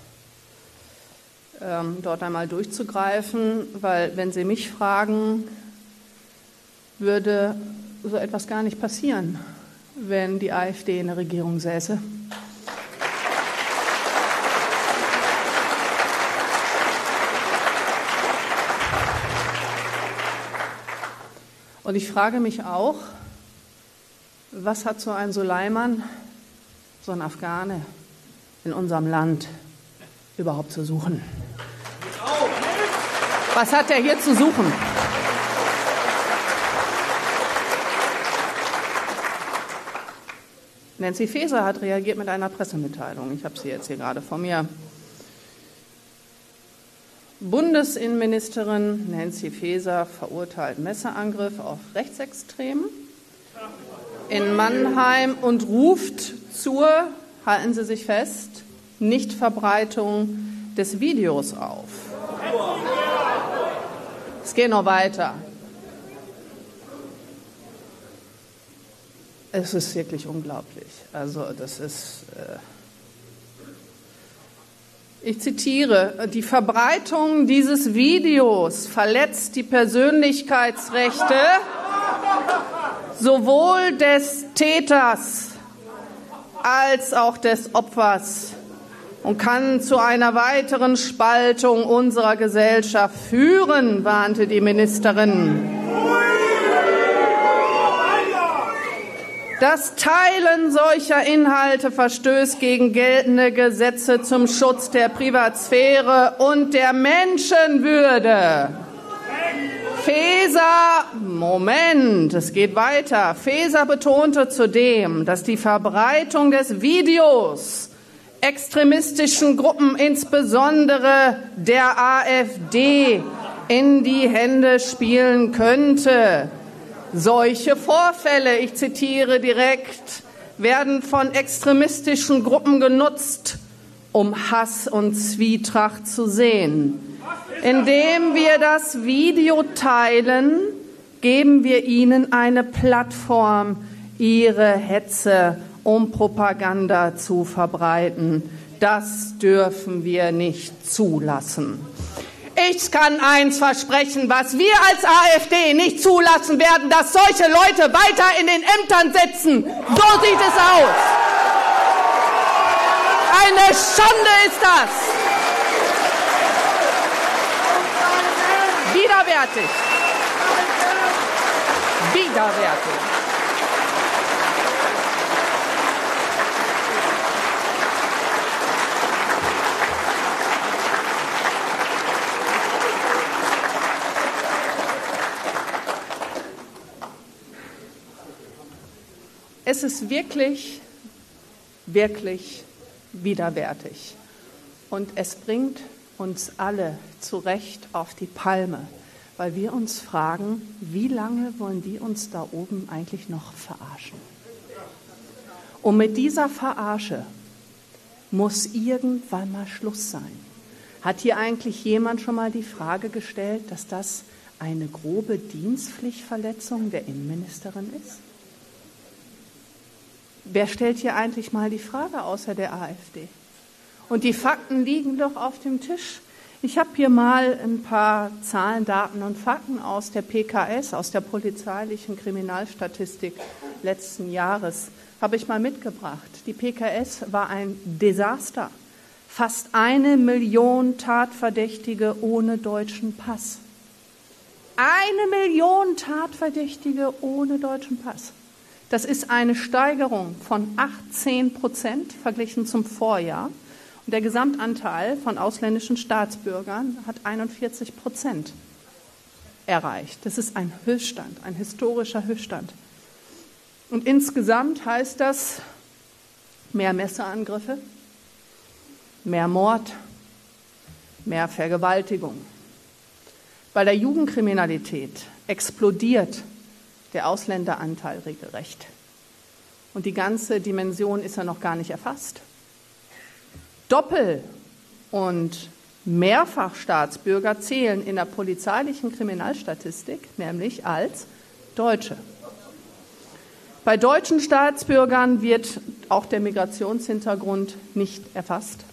ähm, dort einmal durchzugreifen, weil wenn Sie mich fragen, würde so etwas gar nicht passieren, wenn die AfD in der Regierung säße. Und ich frage mich auch, was hat so ein Suleiman, so ein Afghane in unserem Land überhaupt zu suchen? Was hat er hier zu suchen? Nancy Faeser hat reagiert mit einer Pressemitteilung. Ich habe sie jetzt hier gerade vor mir. Bundesinnenministerin Nancy Faeser verurteilt Messerangriff auf Rechtsextremen in Mannheim und ruft zur, halten Sie sich fest, Nichtverbreitung des Videos auf. Es geht noch weiter. Es ist wirklich unglaublich. Also das ist... Äh Ich zitiere, die Verbreitung dieses Videos verletzt die Persönlichkeitsrechte sowohl des Täters als auch des Opfers und kann zu einer weiteren Spaltung unserer Gesellschaft führen, warnte die Ministerin. Das Teilen solcher Inhalte verstößt gegen geltende Gesetze zum Schutz der Privatsphäre und der Menschenwürde. Faeser, Moment, es geht weiter. Faeser betonte zudem, dass die Verbreitung des Videos extremistischen Gruppen, insbesondere der AfD, in die Hände spielen könnte. Solche Vorfälle, ich zitiere direkt, werden von extremistischen Gruppen genutzt, um Hass und Zwietracht zu säen. Indem wir das Video teilen, geben wir ihnen eine Plattform, ihre Hetze um Propaganda zu verbreiten. Das dürfen wir nicht zulassen. Ich kann eins versprechen, was wir als AfD nicht zulassen werden, dass solche Leute weiter in den Ämtern sitzen. So sieht es aus. Eine Schande ist das. Widerwärtig. Widerwärtig. Es ist wirklich, wirklich widerwärtig. Und es bringt uns alle zu Recht auf die Palme, weil wir uns fragen, wie lange wollen die uns da oben eigentlich noch verarschen? Und mit dieser Verarsche muss irgendwann mal Schluss sein. Hat hier eigentlich jemand schon mal die Frage gestellt, dass das eine grobe Dienstpflichtverletzung der Innenministerin ist? Wer stellt hier eigentlich mal die Frage außer der AfD? Und die Fakten liegen doch auf dem Tisch. Ich habe hier mal ein paar Zahlen, Daten und Fakten aus der P K S, aus der polizeilichen Kriminalstatistik letzten Jahres, habe ich mal mitgebracht. Die P K S war ein Desaster. Fast eine Million Tatverdächtige ohne deutschen Pass. Eine Million Tatverdächtige ohne deutschen Pass. Das ist eine Steigerung von achtzehn Prozent verglichen zum Vorjahr. Und der Gesamtanteil von ausländischen Staatsbürgern hat einundvierzig Prozent erreicht. Das ist ein Höchststand, ein historischer Höchststand. Und insgesamt heißt das mehr Messerangriffe, mehr Mord, mehr Vergewaltigung. Bei der Jugendkriminalität explodiert der Ausländeranteil regelrecht. Und die ganze Dimension ist ja noch gar nicht erfasst. Doppel- und Mehrfachstaatsbürger zählen in der polizeilichen Kriminalstatistik nämlich als Deutsche. Bei deutschen Staatsbürgern wird auch der Migrationshintergrund nicht erfasst.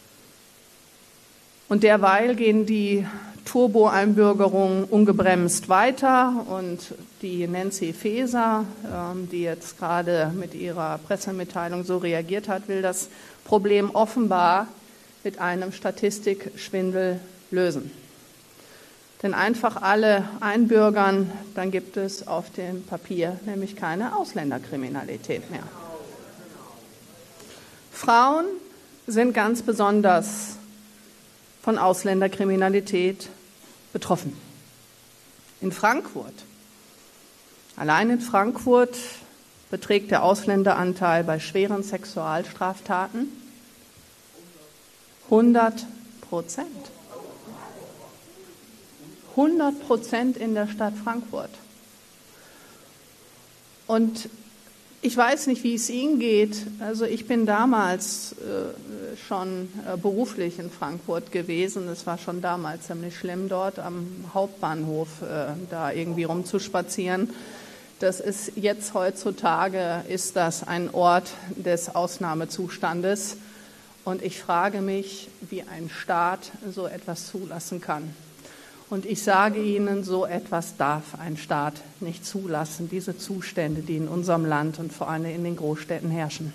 Und derweil gehen die Turbo-Einbürgerungen ungebremst weiter und die Nancy Faeser, die jetzt gerade mit ihrer Pressemitteilung so reagiert hat, will das Problem offenbar mit einem Statistikschwindel lösen. Denn einfach alle einbürgern, dann gibt es auf dem Papier nämlich keine Ausländerkriminalität mehr. Frauen sind ganz besonders von Ausländerkriminalität betroffen. In Frankfurt, allein in Frankfurt beträgt der Ausländeranteil bei schweren Sexualstraftaten hundert Prozent. hundert Prozent in der Stadt Frankfurt. Und ich weiß nicht, wie es Ihnen geht. Also ich bin damals äh, schon äh, beruflich in Frankfurt gewesen. Es war schon damals ziemlich schlimm, dort am Hauptbahnhof äh, da irgendwie rumzuspazieren. Das ist jetzt heutzutage ist das ein Ort des Ausnahmezustandes. Und ich frage mich, wie ein Staat so etwas zulassen kann. Und ich sage Ihnen, so etwas darf ein Staat nicht zulassen, diese Zustände, die in unserem Land und vor allem in den Großstädten herrschen.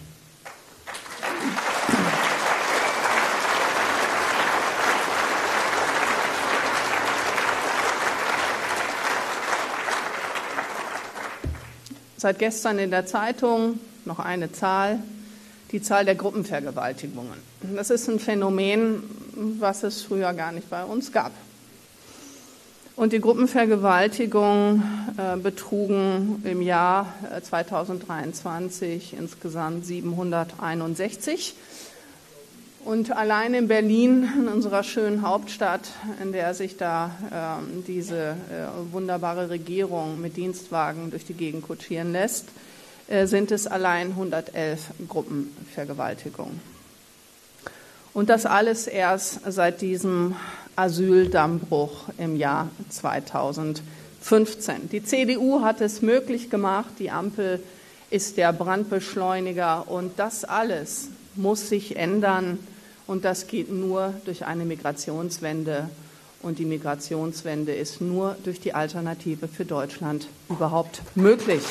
Seit gestern in der Zeitung noch eine Zahl, die Zahl der Gruppenvergewaltigungen. Das ist ein Phänomen, was es früher gar nicht bei uns gab. Und die Gruppenvergewaltigungen äh, betrugen im Jahr zweitausenddreiundzwanzig insgesamt siebenhunderteinundsechzig. Und allein in Berlin, in unserer schönen Hauptstadt, in der sich da äh, diese äh, wunderbare Regierung mit Dienstwagen durch die Gegend kutschieren lässt, äh, sind es allein hundertelf Gruppenvergewaltigungen. Und das alles erst seit diesem Asyldammbruch im Jahr zweitausendfünfzehn. Die C D U hat es möglich gemacht, die Ampel ist der Brandbeschleuniger und das alles muss sich ändern und das geht nur durch eine Migrationswende und die Migrationswende ist nur durch die Alternative für Deutschland überhaupt möglich.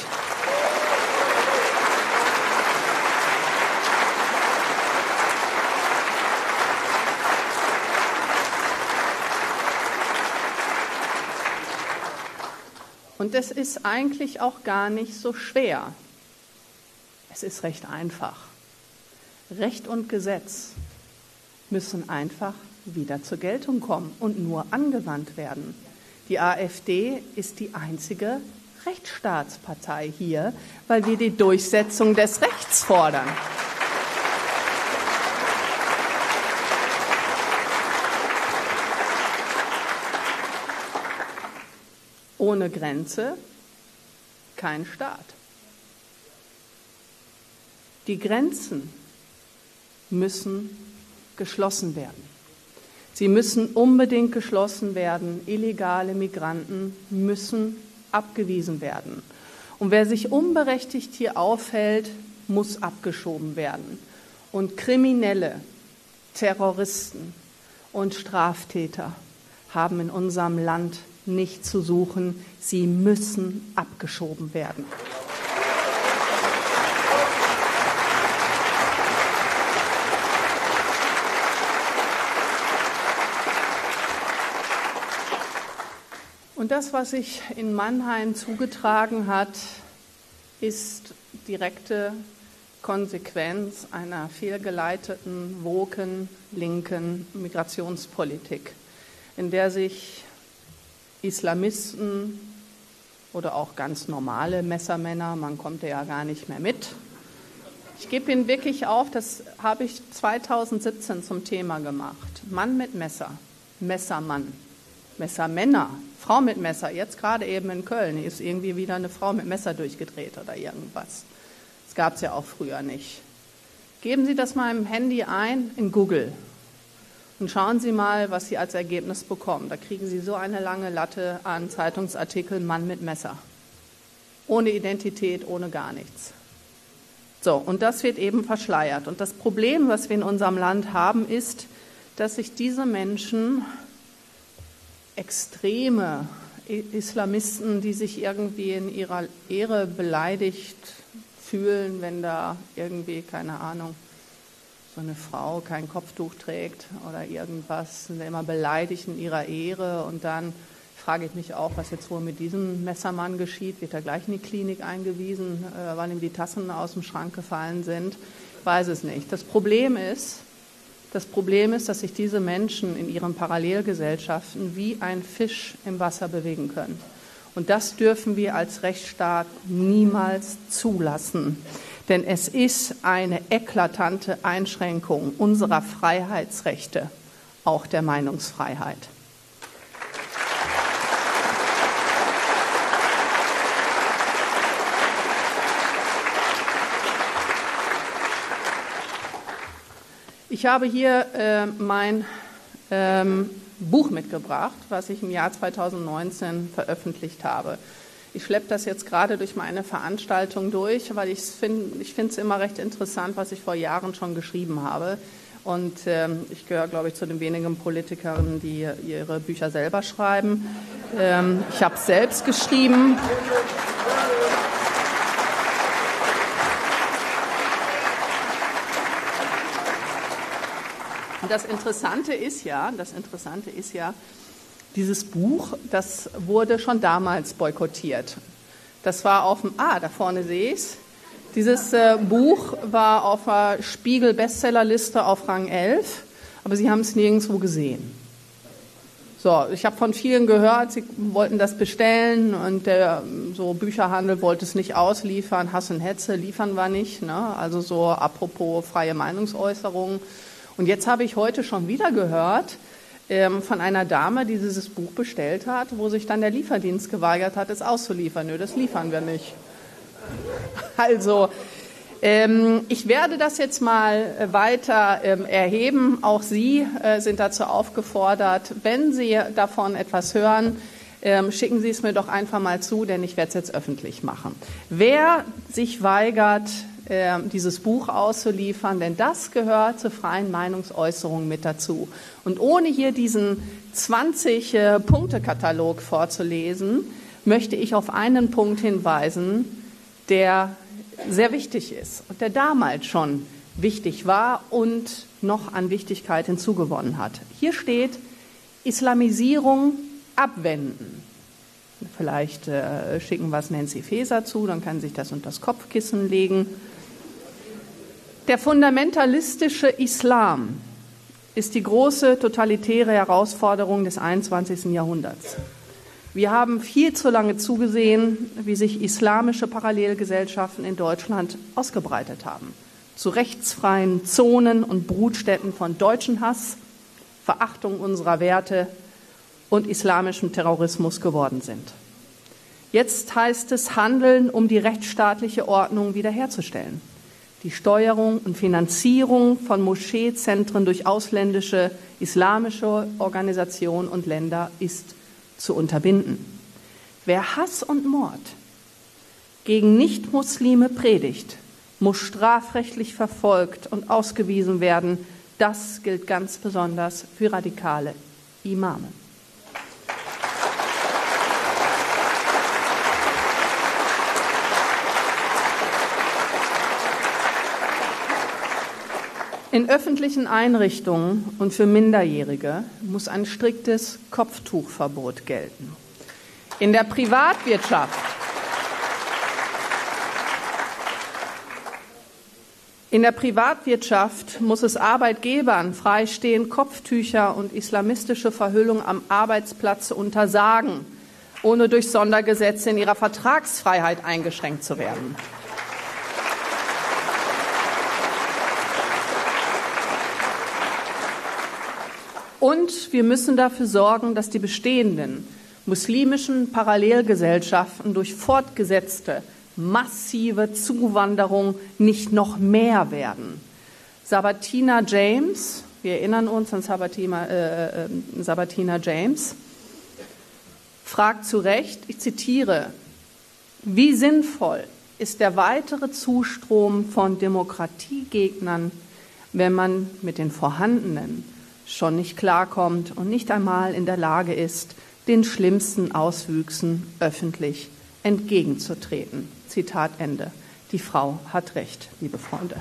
Und das ist eigentlich auch gar nicht so schwer. Es ist recht einfach. Recht und Gesetz müssen einfach wieder zur Geltung kommen und nur angewandt werden. Die AfD ist die einzige Rechtsstaatspartei hier, weil wir die Durchsetzung des Rechts fordern. Ohne Grenze kein Staat. Die Grenzen müssen geschlossen werden. Sie müssen unbedingt geschlossen werden. Illegale Migranten müssen abgewiesen werden. Und wer sich unberechtigt hier aufhält, muss abgeschoben werden. Und Kriminelle, Terroristen und Straftäter haben in unserem Land nicht zu suchen. Sie müssen abgeschoben werden. Und das, was sich in Mannheim zugetragen hat, ist direkte Konsequenz einer fehlgeleiteten, woken, linken Migrationspolitik, in der sich Islamisten oder auch ganz normale Messermänner, man kommt ja gar nicht mehr mit. Ich gebe Ihnen wirklich auf, das habe ich zweitausendsiebzehn zum Thema gemacht. Mann mit Messer, Messermann, Messermänner, Frau mit Messer, jetzt gerade eben in Köln ist irgendwie wieder eine Frau mit Messer durchgedreht oder irgendwas. Das gab es ja auch früher nicht. Geben Sie das mal im Handy ein in Google und schauen Sie mal, was Sie als Ergebnis bekommen. Da kriegen Sie so eine lange Latte an Zeitungsartikeln, Mann mit Messer. Ohne Identität, ohne gar nichts. So, und das wird eben verschleiert. Und das Problem, was wir in unserem Land haben, ist, dass sich diese Menschen, extreme Islamisten, die sich irgendwie in ihrer Ehre beleidigt fühlen, wenn da irgendwie, keine Ahnung, so eine Frau kein Kopftuch trägt oder irgendwas, sind immer beleidigt in ihrer Ehre. Und dann frage ich mich auch, was jetzt wohl mit diesem Messermann geschieht. Wird er gleich in die Klinik eingewiesen, äh, weil ihm die Tassen aus dem Schrank gefallen sind? Ich weiß es nicht. Das Problem ist, Das Problem ist, dass sich diese Menschen in ihren Parallelgesellschaften wie ein Fisch im Wasser bewegen können. Und das dürfen wir als Rechtsstaat niemals zulassen. Denn es ist eine eklatante Einschränkung unserer Freiheitsrechte, auch der Meinungsfreiheit. Ich habe hier äh, mein ähm, Buch mitgebracht, was ich im Jahr zweitausendneunzehn veröffentlicht habe. Ich schleppe das jetzt gerade durch meine Veranstaltung durch, weil ich finde ich finde es immer recht interessant, was ich vor Jahren schon geschrieben habe. Und ähm, ich gehöre, glaube ich, zu den wenigen Politikern, die ihre Bücher selber schreiben. Ähm, ich habe es selbst geschrieben. Und das Interessante ist ja, das Interessante ist ja, dieses Buch, das wurde schon damals boykottiert. Das war auf dem, ah, da vorne sehe ich es. Dieses äh, Buch war auf der Spiegel-Bestsellerliste auf Rang elf, aber Sie haben es nirgendwo gesehen. So, ich habe von vielen gehört, sie wollten das bestellen und der so Bücherhandel wollte es nicht ausliefern. Hass und Hetze liefern wir nicht, ne? Also so apropos freie Meinungsäußerung. Und jetzt habe ich heute schon wieder gehört ähm, von einer Dame, die dieses Buch bestellt hat, wo sich dann der Lieferdienst geweigert hat, es auszuliefern. Nö, das liefern wir nicht. Also, ähm, ich werde das jetzt mal weiter ähm, erheben. Auch Sie äh, sind dazu aufgefordert, wenn Sie davon etwas hören, ähm, schicken Sie es mir doch einfach mal zu, denn ich werde es jetzt öffentlich machen. Wer sich weigert, dieses Buch auszuliefern, denn das gehört zur freien Meinungsäußerung mit dazu. Und ohne hier diesen zwanzig-Punkte-Katalog vorzulesen, möchte ich auf einen Punkt hinweisen, der sehr wichtig ist und der damals schon wichtig war und noch an Wichtigkeit hinzugewonnen hat. Hier steht Islamisierung abwenden. Vielleicht äh, schicken wir es Nancy Faeser zu, dann kann sich das unter das Kopfkissen legen. Der fundamentalistische Islam ist die große totalitäre Herausforderung des einundzwanzigsten Jahrhunderts. Wir haben viel zu lange zugesehen, wie sich islamische Parallelgesellschaften in Deutschland ausgebreitet haben, zu rechtsfreien Zonen und Brutstätten von deutschen Hass, Verachtung unserer Werte und islamischem Terrorismus geworden sind. Jetzt heißt es handeln, um die rechtsstaatliche Ordnung wiederherzustellen. Die Steuerung und Finanzierung von Moscheezentren durch ausländische islamische Organisationen und Länder ist zu unterbinden. Wer Hass und Mord gegen Nichtmuslime predigt, muss strafrechtlich verfolgt und ausgewiesen werden. Das gilt ganz besonders für radikale Imame. In öffentlichen Einrichtungen und für Minderjährige muss ein striktes Kopftuchverbot gelten. In der Privatwirtschaft In der Privatwirtschaft muss es Arbeitgebern freistehen, Kopftücher und islamistische Verhüllung am Arbeitsplatz zu untersagen, ohne durch Sondergesetze in ihrer Vertragsfreiheit eingeschränkt zu werden. Und wir müssen dafür sorgen, dass die bestehenden muslimischen Parallelgesellschaften durch fortgesetzte massive Zuwanderung nicht noch mehr werden. Sabatina James, wir erinnern uns an Sabatina, äh, äh, Sabatina James, fragt zu Recht, ich zitiere, wie sinnvoll ist der weitere Zustrom von Demokratiegegnern, wenn man mit den vorhandenen schon nicht klarkommt und nicht einmal in der Lage ist, den schlimmsten Auswüchsen öffentlich entgegenzutreten. Zitat Ende. Die Frau hat recht, liebe Freunde.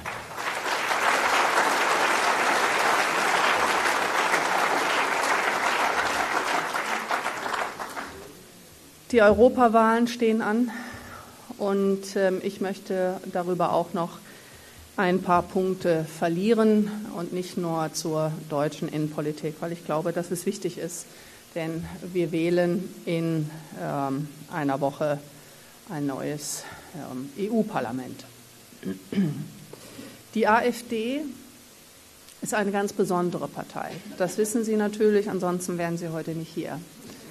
Die Europawahlen stehen an und äh, ich möchte darüber auch noch ein paar Punkte verlieren und nicht nur zur deutschen Innenpolitik, weil ich glaube, dass es wichtig ist, denn wir wählen in ähm, einer Woche ein neues ähm, E U-Parlament. Die AfD ist eine ganz besondere Partei. Das wissen Sie natürlich, ansonsten wären Sie heute nicht hier.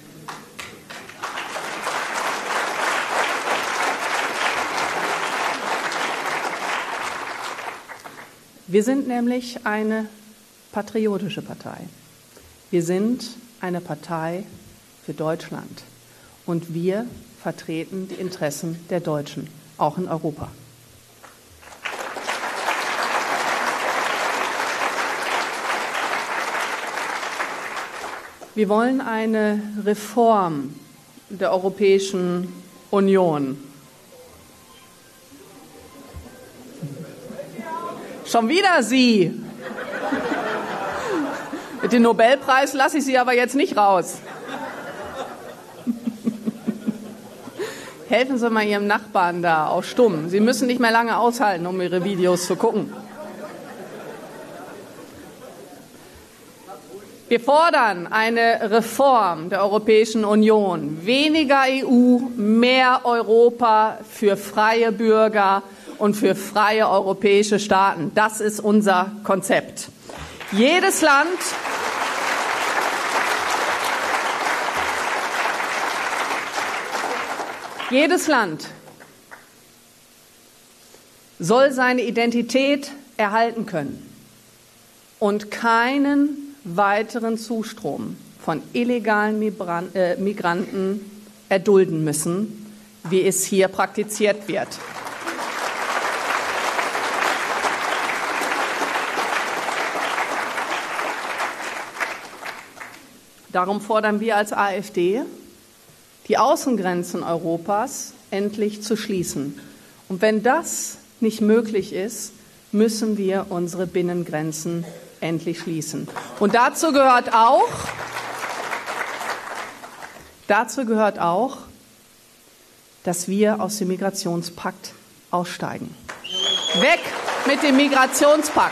Wir sind nämlich eine patriotische Partei. Wir sind eine Partei für Deutschland. Und wir vertreten die Interessen der Deutschen, auch in Europa. Wir wollen eine Reform der Europäischen Union. Schon wieder Sie. Mit dem Nobelpreis lasse ich Sie aber jetzt nicht raus. Helfen Sie mal Ihrem Nachbarn da auf Stumm. Sie müssen nicht mehr lange aushalten, um Ihre Videos zu gucken. Wir fordern eine Reform der Europäischen Union. Weniger E U, mehr Europa für freie Bürger und für freie europäische Staaten. Das ist unser Konzept. Jedes Land Jedes Land soll seine Identität erhalten können und keinen weiteren Zustrom von illegalen Migranten erdulden müssen, wie es hier praktiziert wird. Darum fordern wir als AfD, die Außengrenzen Europas endlich zu schließen. Und wenn das nicht möglich ist, müssen wir unsere Binnengrenzen endlich schließen. Und dazu gehört auch, dazu gehört auch, dass wir aus dem Migrationspakt aussteigen. Weg mit dem Migrationspakt!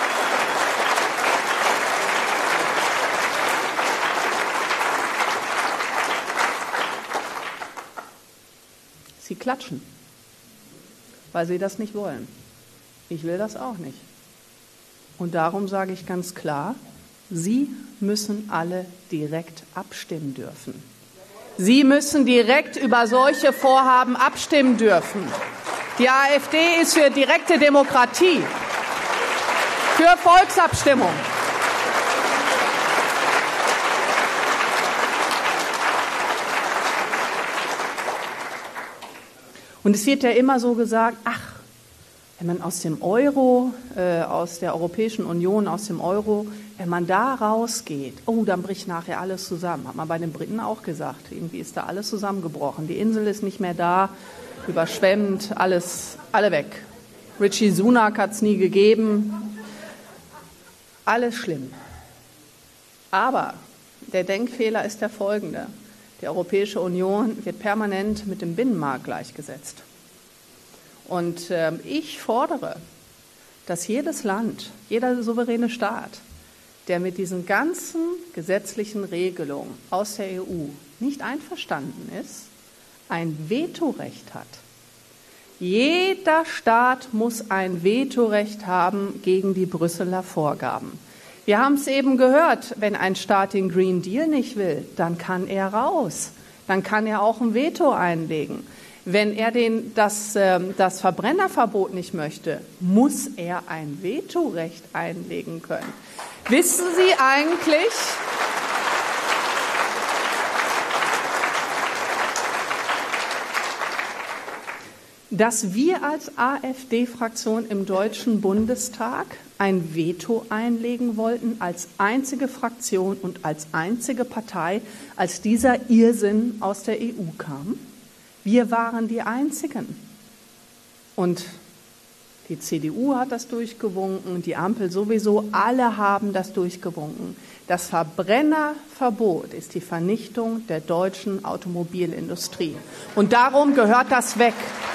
Sie klatschen, weil sie das nicht wollen. Ich will das auch nicht. Und darum sage ich ganz klar, Sie müssen alle direkt abstimmen dürfen. Sie müssen direkt über solche Vorhaben abstimmen dürfen. Die AfD ist für direkte Demokratie, für Volksabstimmung. Und es wird ja immer so gesagt, ach, wenn man aus dem Euro, äh, aus der Europäischen Union, aus dem Euro, wenn man da rausgeht, oh, dann bricht nachher alles zusammen. Hat man bei den Briten auch gesagt. Irgendwie ist da alles zusammengebrochen. Die Insel ist nicht mehr da, überschwemmt, alles, alle weg. Richie Sunak hat es nie gegeben. Alles schlimm. Aber der Denkfehler ist der folgende. Die Europäische Union wird permanent mit dem Binnenmarkt gleichgesetzt. Und äh, ich fordere, dass jedes Land, jeder souveräne Staat, der mit diesen ganzen gesetzlichen Regelungen aus der E U nicht einverstanden ist, ein Vetorecht hat. Jeder Staat muss ein Vetorecht haben gegen die Brüsseler Vorgaben. Wir haben es eben gehört, wenn ein Staat den Green Deal nicht will, dann kann er raus. Dann kann er auch ein Veto einlegen. Wenn er den, das, das Verbrennerverbot nicht möchte, muss er ein Vetorecht einlegen können. Wissen Sie eigentlich, dass wir als AfD-Fraktion im Deutschen Bundestag ein Veto einlegen wollten, als einzige Fraktion und als einzige Partei, als dieser Irrsinn aus der E U kam? Wir waren die Einzigen. Und die C D U hat das durchgewunken, die Ampel sowieso, alle haben das durchgewunken. Das Verbrennerverbot ist die Vernichtung der deutschen Automobilindustrie. Und darum gehört das weg.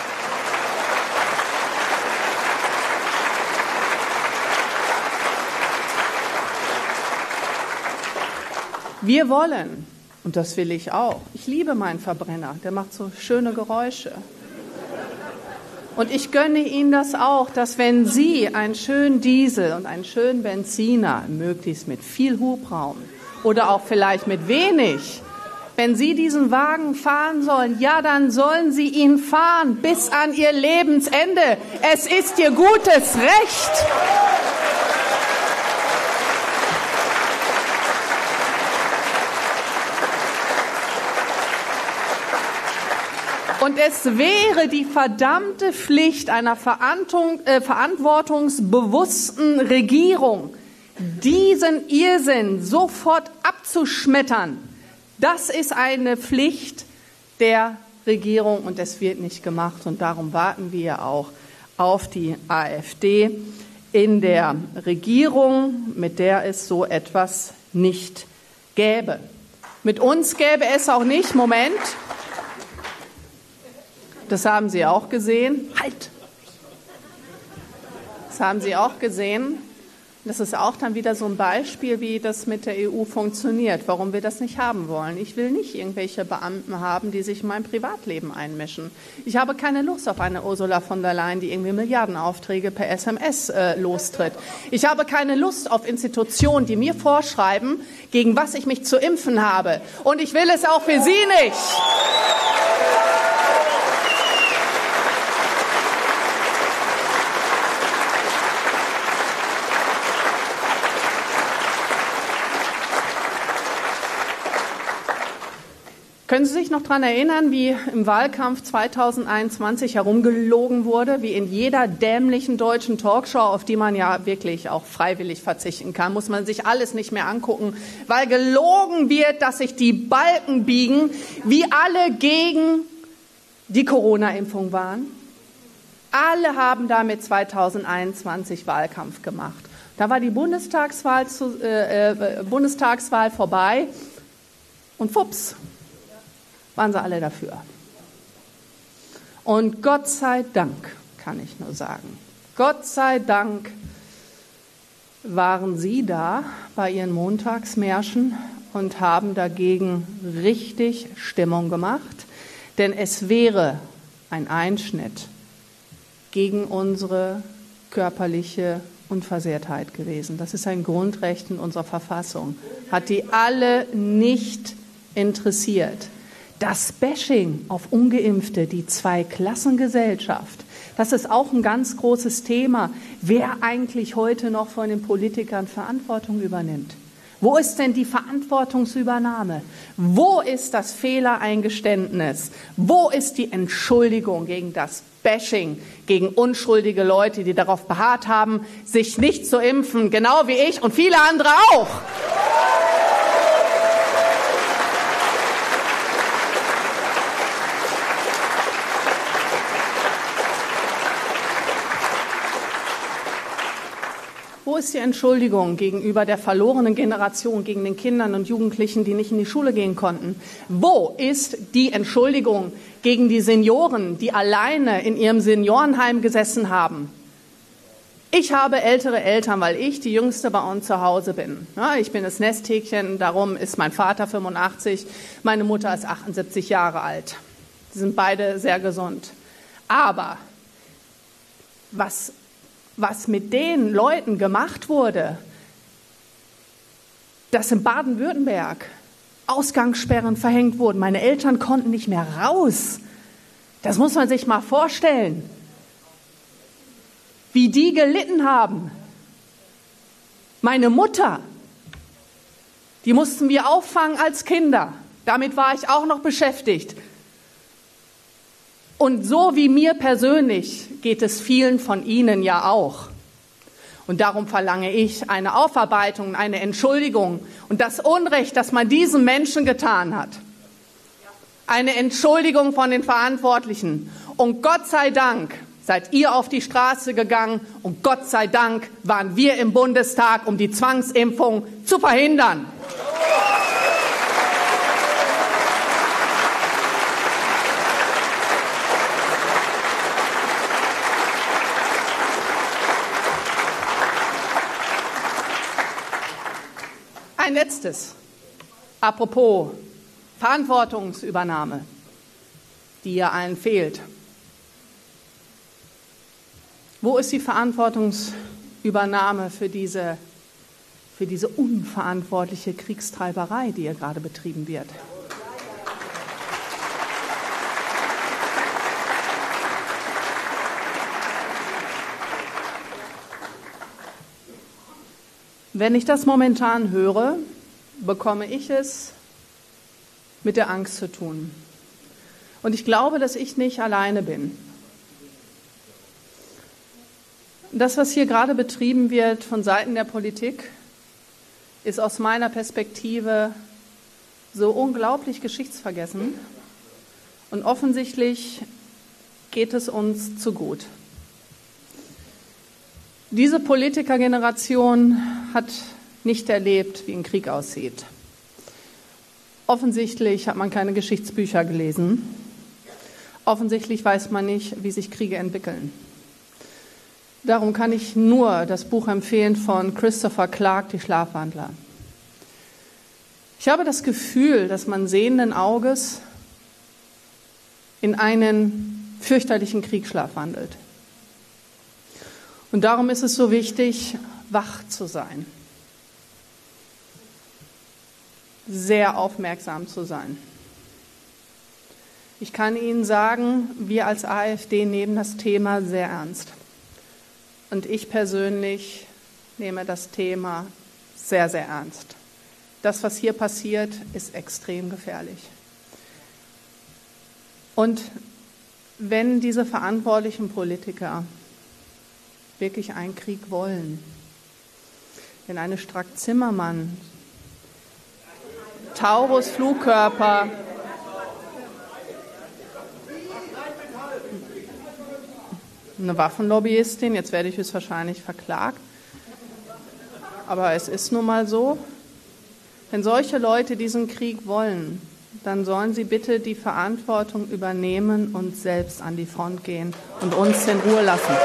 Wir wollen, und das will ich auch, ich liebe meinen Verbrenner, der macht so schöne Geräusche. Und ich gönne Ihnen das auch, dass wenn Sie einen schönen Diesel und einen schönen Benziner, möglichst mit viel Hubraum oder auch vielleicht mit wenig, wenn Sie diesen Wagen fahren sollen, ja, dann sollen Sie ihn fahren bis an Ihr Lebensende. Es ist Ihr gutes Recht. Und es wäre die verdammte Pflicht einer verantwortungsbewussten Regierung, diesen Irrsinn sofort abzuschmettern. Das ist eine Pflicht der Regierung und es wird nicht gemacht. Und darum warten wir auch auf die AfD in der Regierung, mit der es so etwas nicht gäbe. Mit uns gäbe es auch nicht, Moment, das haben Sie auch gesehen. Halt! Das haben Sie auch gesehen. Das ist auch dann wieder so ein Beispiel, wie das mit der E U funktioniert, warum wir das nicht haben wollen. Ich will nicht irgendwelche Beamten haben, die sich in mein Privatleben einmischen. Ich habe keine Lust auf eine Ursula von der Leyen, die irgendwie Milliardenaufträge per S M S äh, lostritt. Ich habe keine Lust auf Institutionen, die mir vorschreiben, gegen was ich mich zu impfen habe. Und ich will es auch für Sie nicht. Können Sie sich noch daran erinnern, wie im Wahlkampf zweitausendeinundzwanzig herumgelogen wurde, wie in jeder dämlichen deutschen Talkshow, auf die man ja wirklich auch freiwillig verzichten kann, muss man sich alles nicht mehr angucken, weil gelogen wird, dass sich die Balken biegen, wie alle gegen die Corona-Impfung waren. Alle haben damit zweitausendeinundzwanzig Wahlkampf gemacht. Da war die Bundestagswahl, zu, äh, äh, Bundestagswahl vorbei und fups, waren sie alle dafür. Und Gott sei Dank, kann ich nur sagen, Gott sei Dank waren Sie da bei Ihren Montagsmärschen und haben dagegen richtig Stimmung gemacht, denn es wäre ein Einschnitt gegen unsere körperliche Unversehrtheit gewesen. Das ist ein Grundrecht in unserer Verfassung. Hat die alle nicht interessiert. Das Bashing auf Ungeimpfte, die Zweiklassengesellschaft, das ist auch ein ganz großes Thema. Wer eigentlich heute noch von den Politikern Verantwortung übernimmt? Wo ist denn die Verantwortungsübernahme? Wo ist das Fehlereingeständnis? Wo ist die Entschuldigung gegen das Bashing, gegen unschuldige Leute, die darauf beharrt haben, sich nicht zu impfen, genau wie ich und viele andere auch? Wo ist die Entschuldigung gegenüber der verlorenen Generation, gegen den Kindern und Jugendlichen, die nicht in die Schule gehen konnten? Wo ist die Entschuldigung gegen die Senioren, die alleine in ihrem Seniorenheim gesessen haben? Ich habe ältere Eltern, weil ich die Jüngste bei uns zu Hause bin. Ja, ich bin das Nesthäkchen, darum ist mein Vater fünfundachtzig, meine Mutter ist achtundsiebzig Jahre alt. Sie sind beide sehr gesund. Aber was was mit den Leuten gemacht wurde, dass in Baden-Württemberg Ausgangssperren verhängt wurden. Meine Eltern konnten nicht mehr raus. Das muss man sich mal vorstellen, wie die gelitten haben. Meine Mutter, die mussten wir auffangen als Kinder. Damit war ich auch noch beschäftigt. Und so wie mir persönlich geht es vielen von Ihnen ja auch. Und darum verlange ich eine Aufarbeitung, eine Entschuldigung und das Unrecht, das man diesen Menschen getan hat. Eine Entschuldigung von den Verantwortlichen. Und Gott sei Dank seid ihr auf die Straße gegangen und Gott sei Dank waren wir im Bundestag, um die Zwangsimpfung zu verhindern. Ein letztes, apropos Verantwortungsübernahme, die ja allen fehlt. Wo ist die Verantwortungsübernahme für diese, für diese unverantwortliche Kriegstreiberei, die hier gerade betrieben wird? Wenn ich das momentan höre, bekomme ich es mit der Angst zu tun. Und ich glaube, dass ich nicht alleine bin. Das, was hier gerade betrieben wird von Seiten der Politik, ist aus meiner Perspektive so unglaublich geschichtsvergessen. Und offensichtlich geht es uns zu gut. Diese Politikergeneration hat nicht erlebt, wie ein Krieg aussieht. Offensichtlich hat man keine Geschichtsbücher gelesen. Offensichtlich weiß man nicht, wie sich Kriege entwickeln. Darum kann ich nur das Buch empfehlen von Christopher Clark, Die Schlafwandler. Ich habe das Gefühl, dass man sehenden Auges in einen fürchterlichen Kriegsschlaf wandelt. Und darum ist es so wichtig, wach zu sein, sehr aufmerksam zu sein. Ich kann Ihnen sagen, wir als AfD nehmen das Thema sehr ernst. Und ich persönlich nehme das Thema sehr, sehr ernst. Das, was hier passiert, ist extrem gefährlich. Und wenn diese verantwortlichen Politiker wirklich einen Krieg wollen, wenn eine Strack-Zimmermann, Taurus-Flugkörper, eine Waffenlobbyistin, jetzt werde ich höchstwahrscheinlich verklagt, aber es ist nun mal so, wenn solche Leute diesen Krieg wollen, dann sollen sie bitte die Verantwortung übernehmen und selbst an die Front gehen und uns in Ruhe lassen.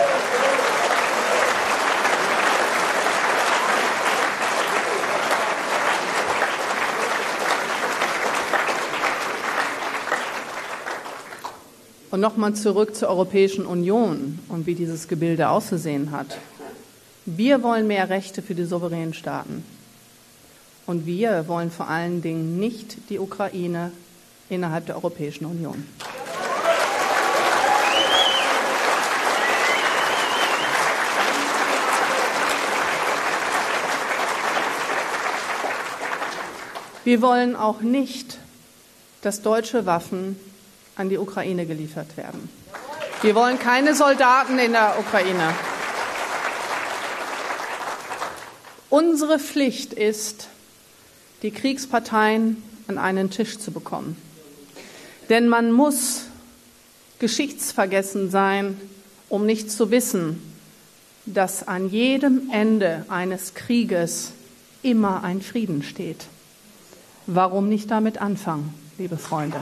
Und nochmal zurück zur Europäischen Union und wie dieses Gebilde auszusehen hat. Wir wollen mehr Rechte für die souveränen Staaten. Und wir wollen vor allen Dingen nicht die Ukraine innerhalb der Europäischen Union. Wir wollen auch nicht, dass deutsche Waffen an die Ukraine geliefert werden. Wir wollen keine Soldaten in der Ukraine. Unsere Pflicht ist, die Kriegsparteien an einen Tisch zu bekommen. Denn man muss geschichtsvergessen sein, um nicht zu wissen, dass an jedem Ende eines Krieges immer ein Frieden steht. Warum nicht damit anfangen, liebe Freunde?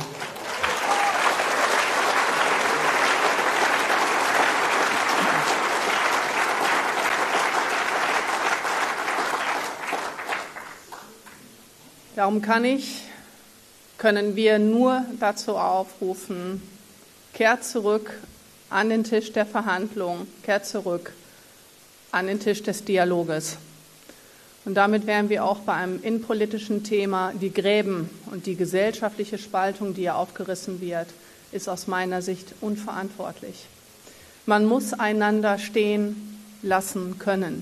Darum kann ich, können wir nur dazu aufrufen, kehrt zurück an den Tisch der Verhandlungen, kehrt zurück an den Tisch des Dialoges. Und damit wären wir auch bei einem innenpolitischen Thema. Die Gräben und die gesellschaftliche Spaltung, die hier aufgerissen wird, ist aus meiner Sicht unverantwortlich. Man muss einander stehen lassen können.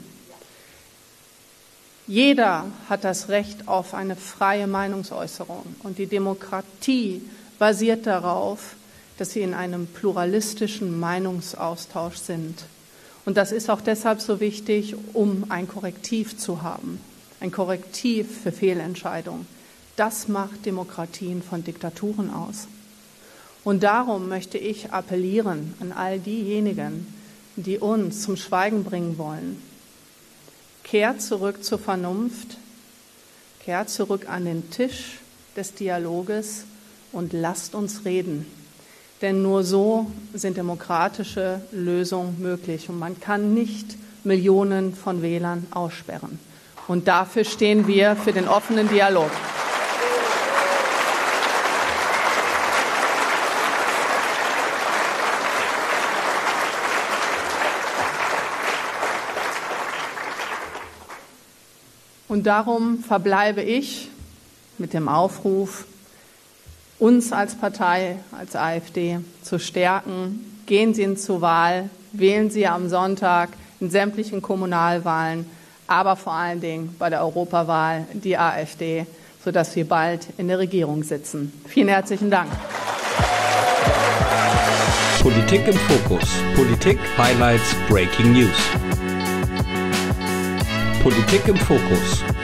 Jeder hat das Recht auf eine freie Meinungsäußerung. Und die Demokratie basiert darauf, dass wir in einem pluralistischen Meinungsaustausch sind. Und das ist auch deshalb so wichtig, um ein Korrektiv zu haben, ein Korrektiv für Fehlentscheidungen. Das macht Demokratien von Diktaturen aus. Und darum möchte ich appellieren an all diejenigen, die uns zum Schweigen bringen wollen. Kehrt zurück zur Vernunft, kehrt zurück an den Tisch des Dialoges und lasst uns reden. Denn nur so sind demokratische Lösungen möglich. Und man kann nicht Millionen von Wählern aussperren. Und dafür stehen wir für den offenen Dialog. Und darum verbleibe ich mit dem Aufruf, uns als Partei, als AfD zu stärken. Gehen Sie zur Wahl, wählen Sie am Sonntag in sämtlichen Kommunalwahlen, aber vor allen Dingen bei der Europawahl die AfD, sodass wir bald in der Regierung sitzen. Vielen herzlichen Dank. Politik im Fokus. Politik, Highlights, Breaking News. Politik im Fokus.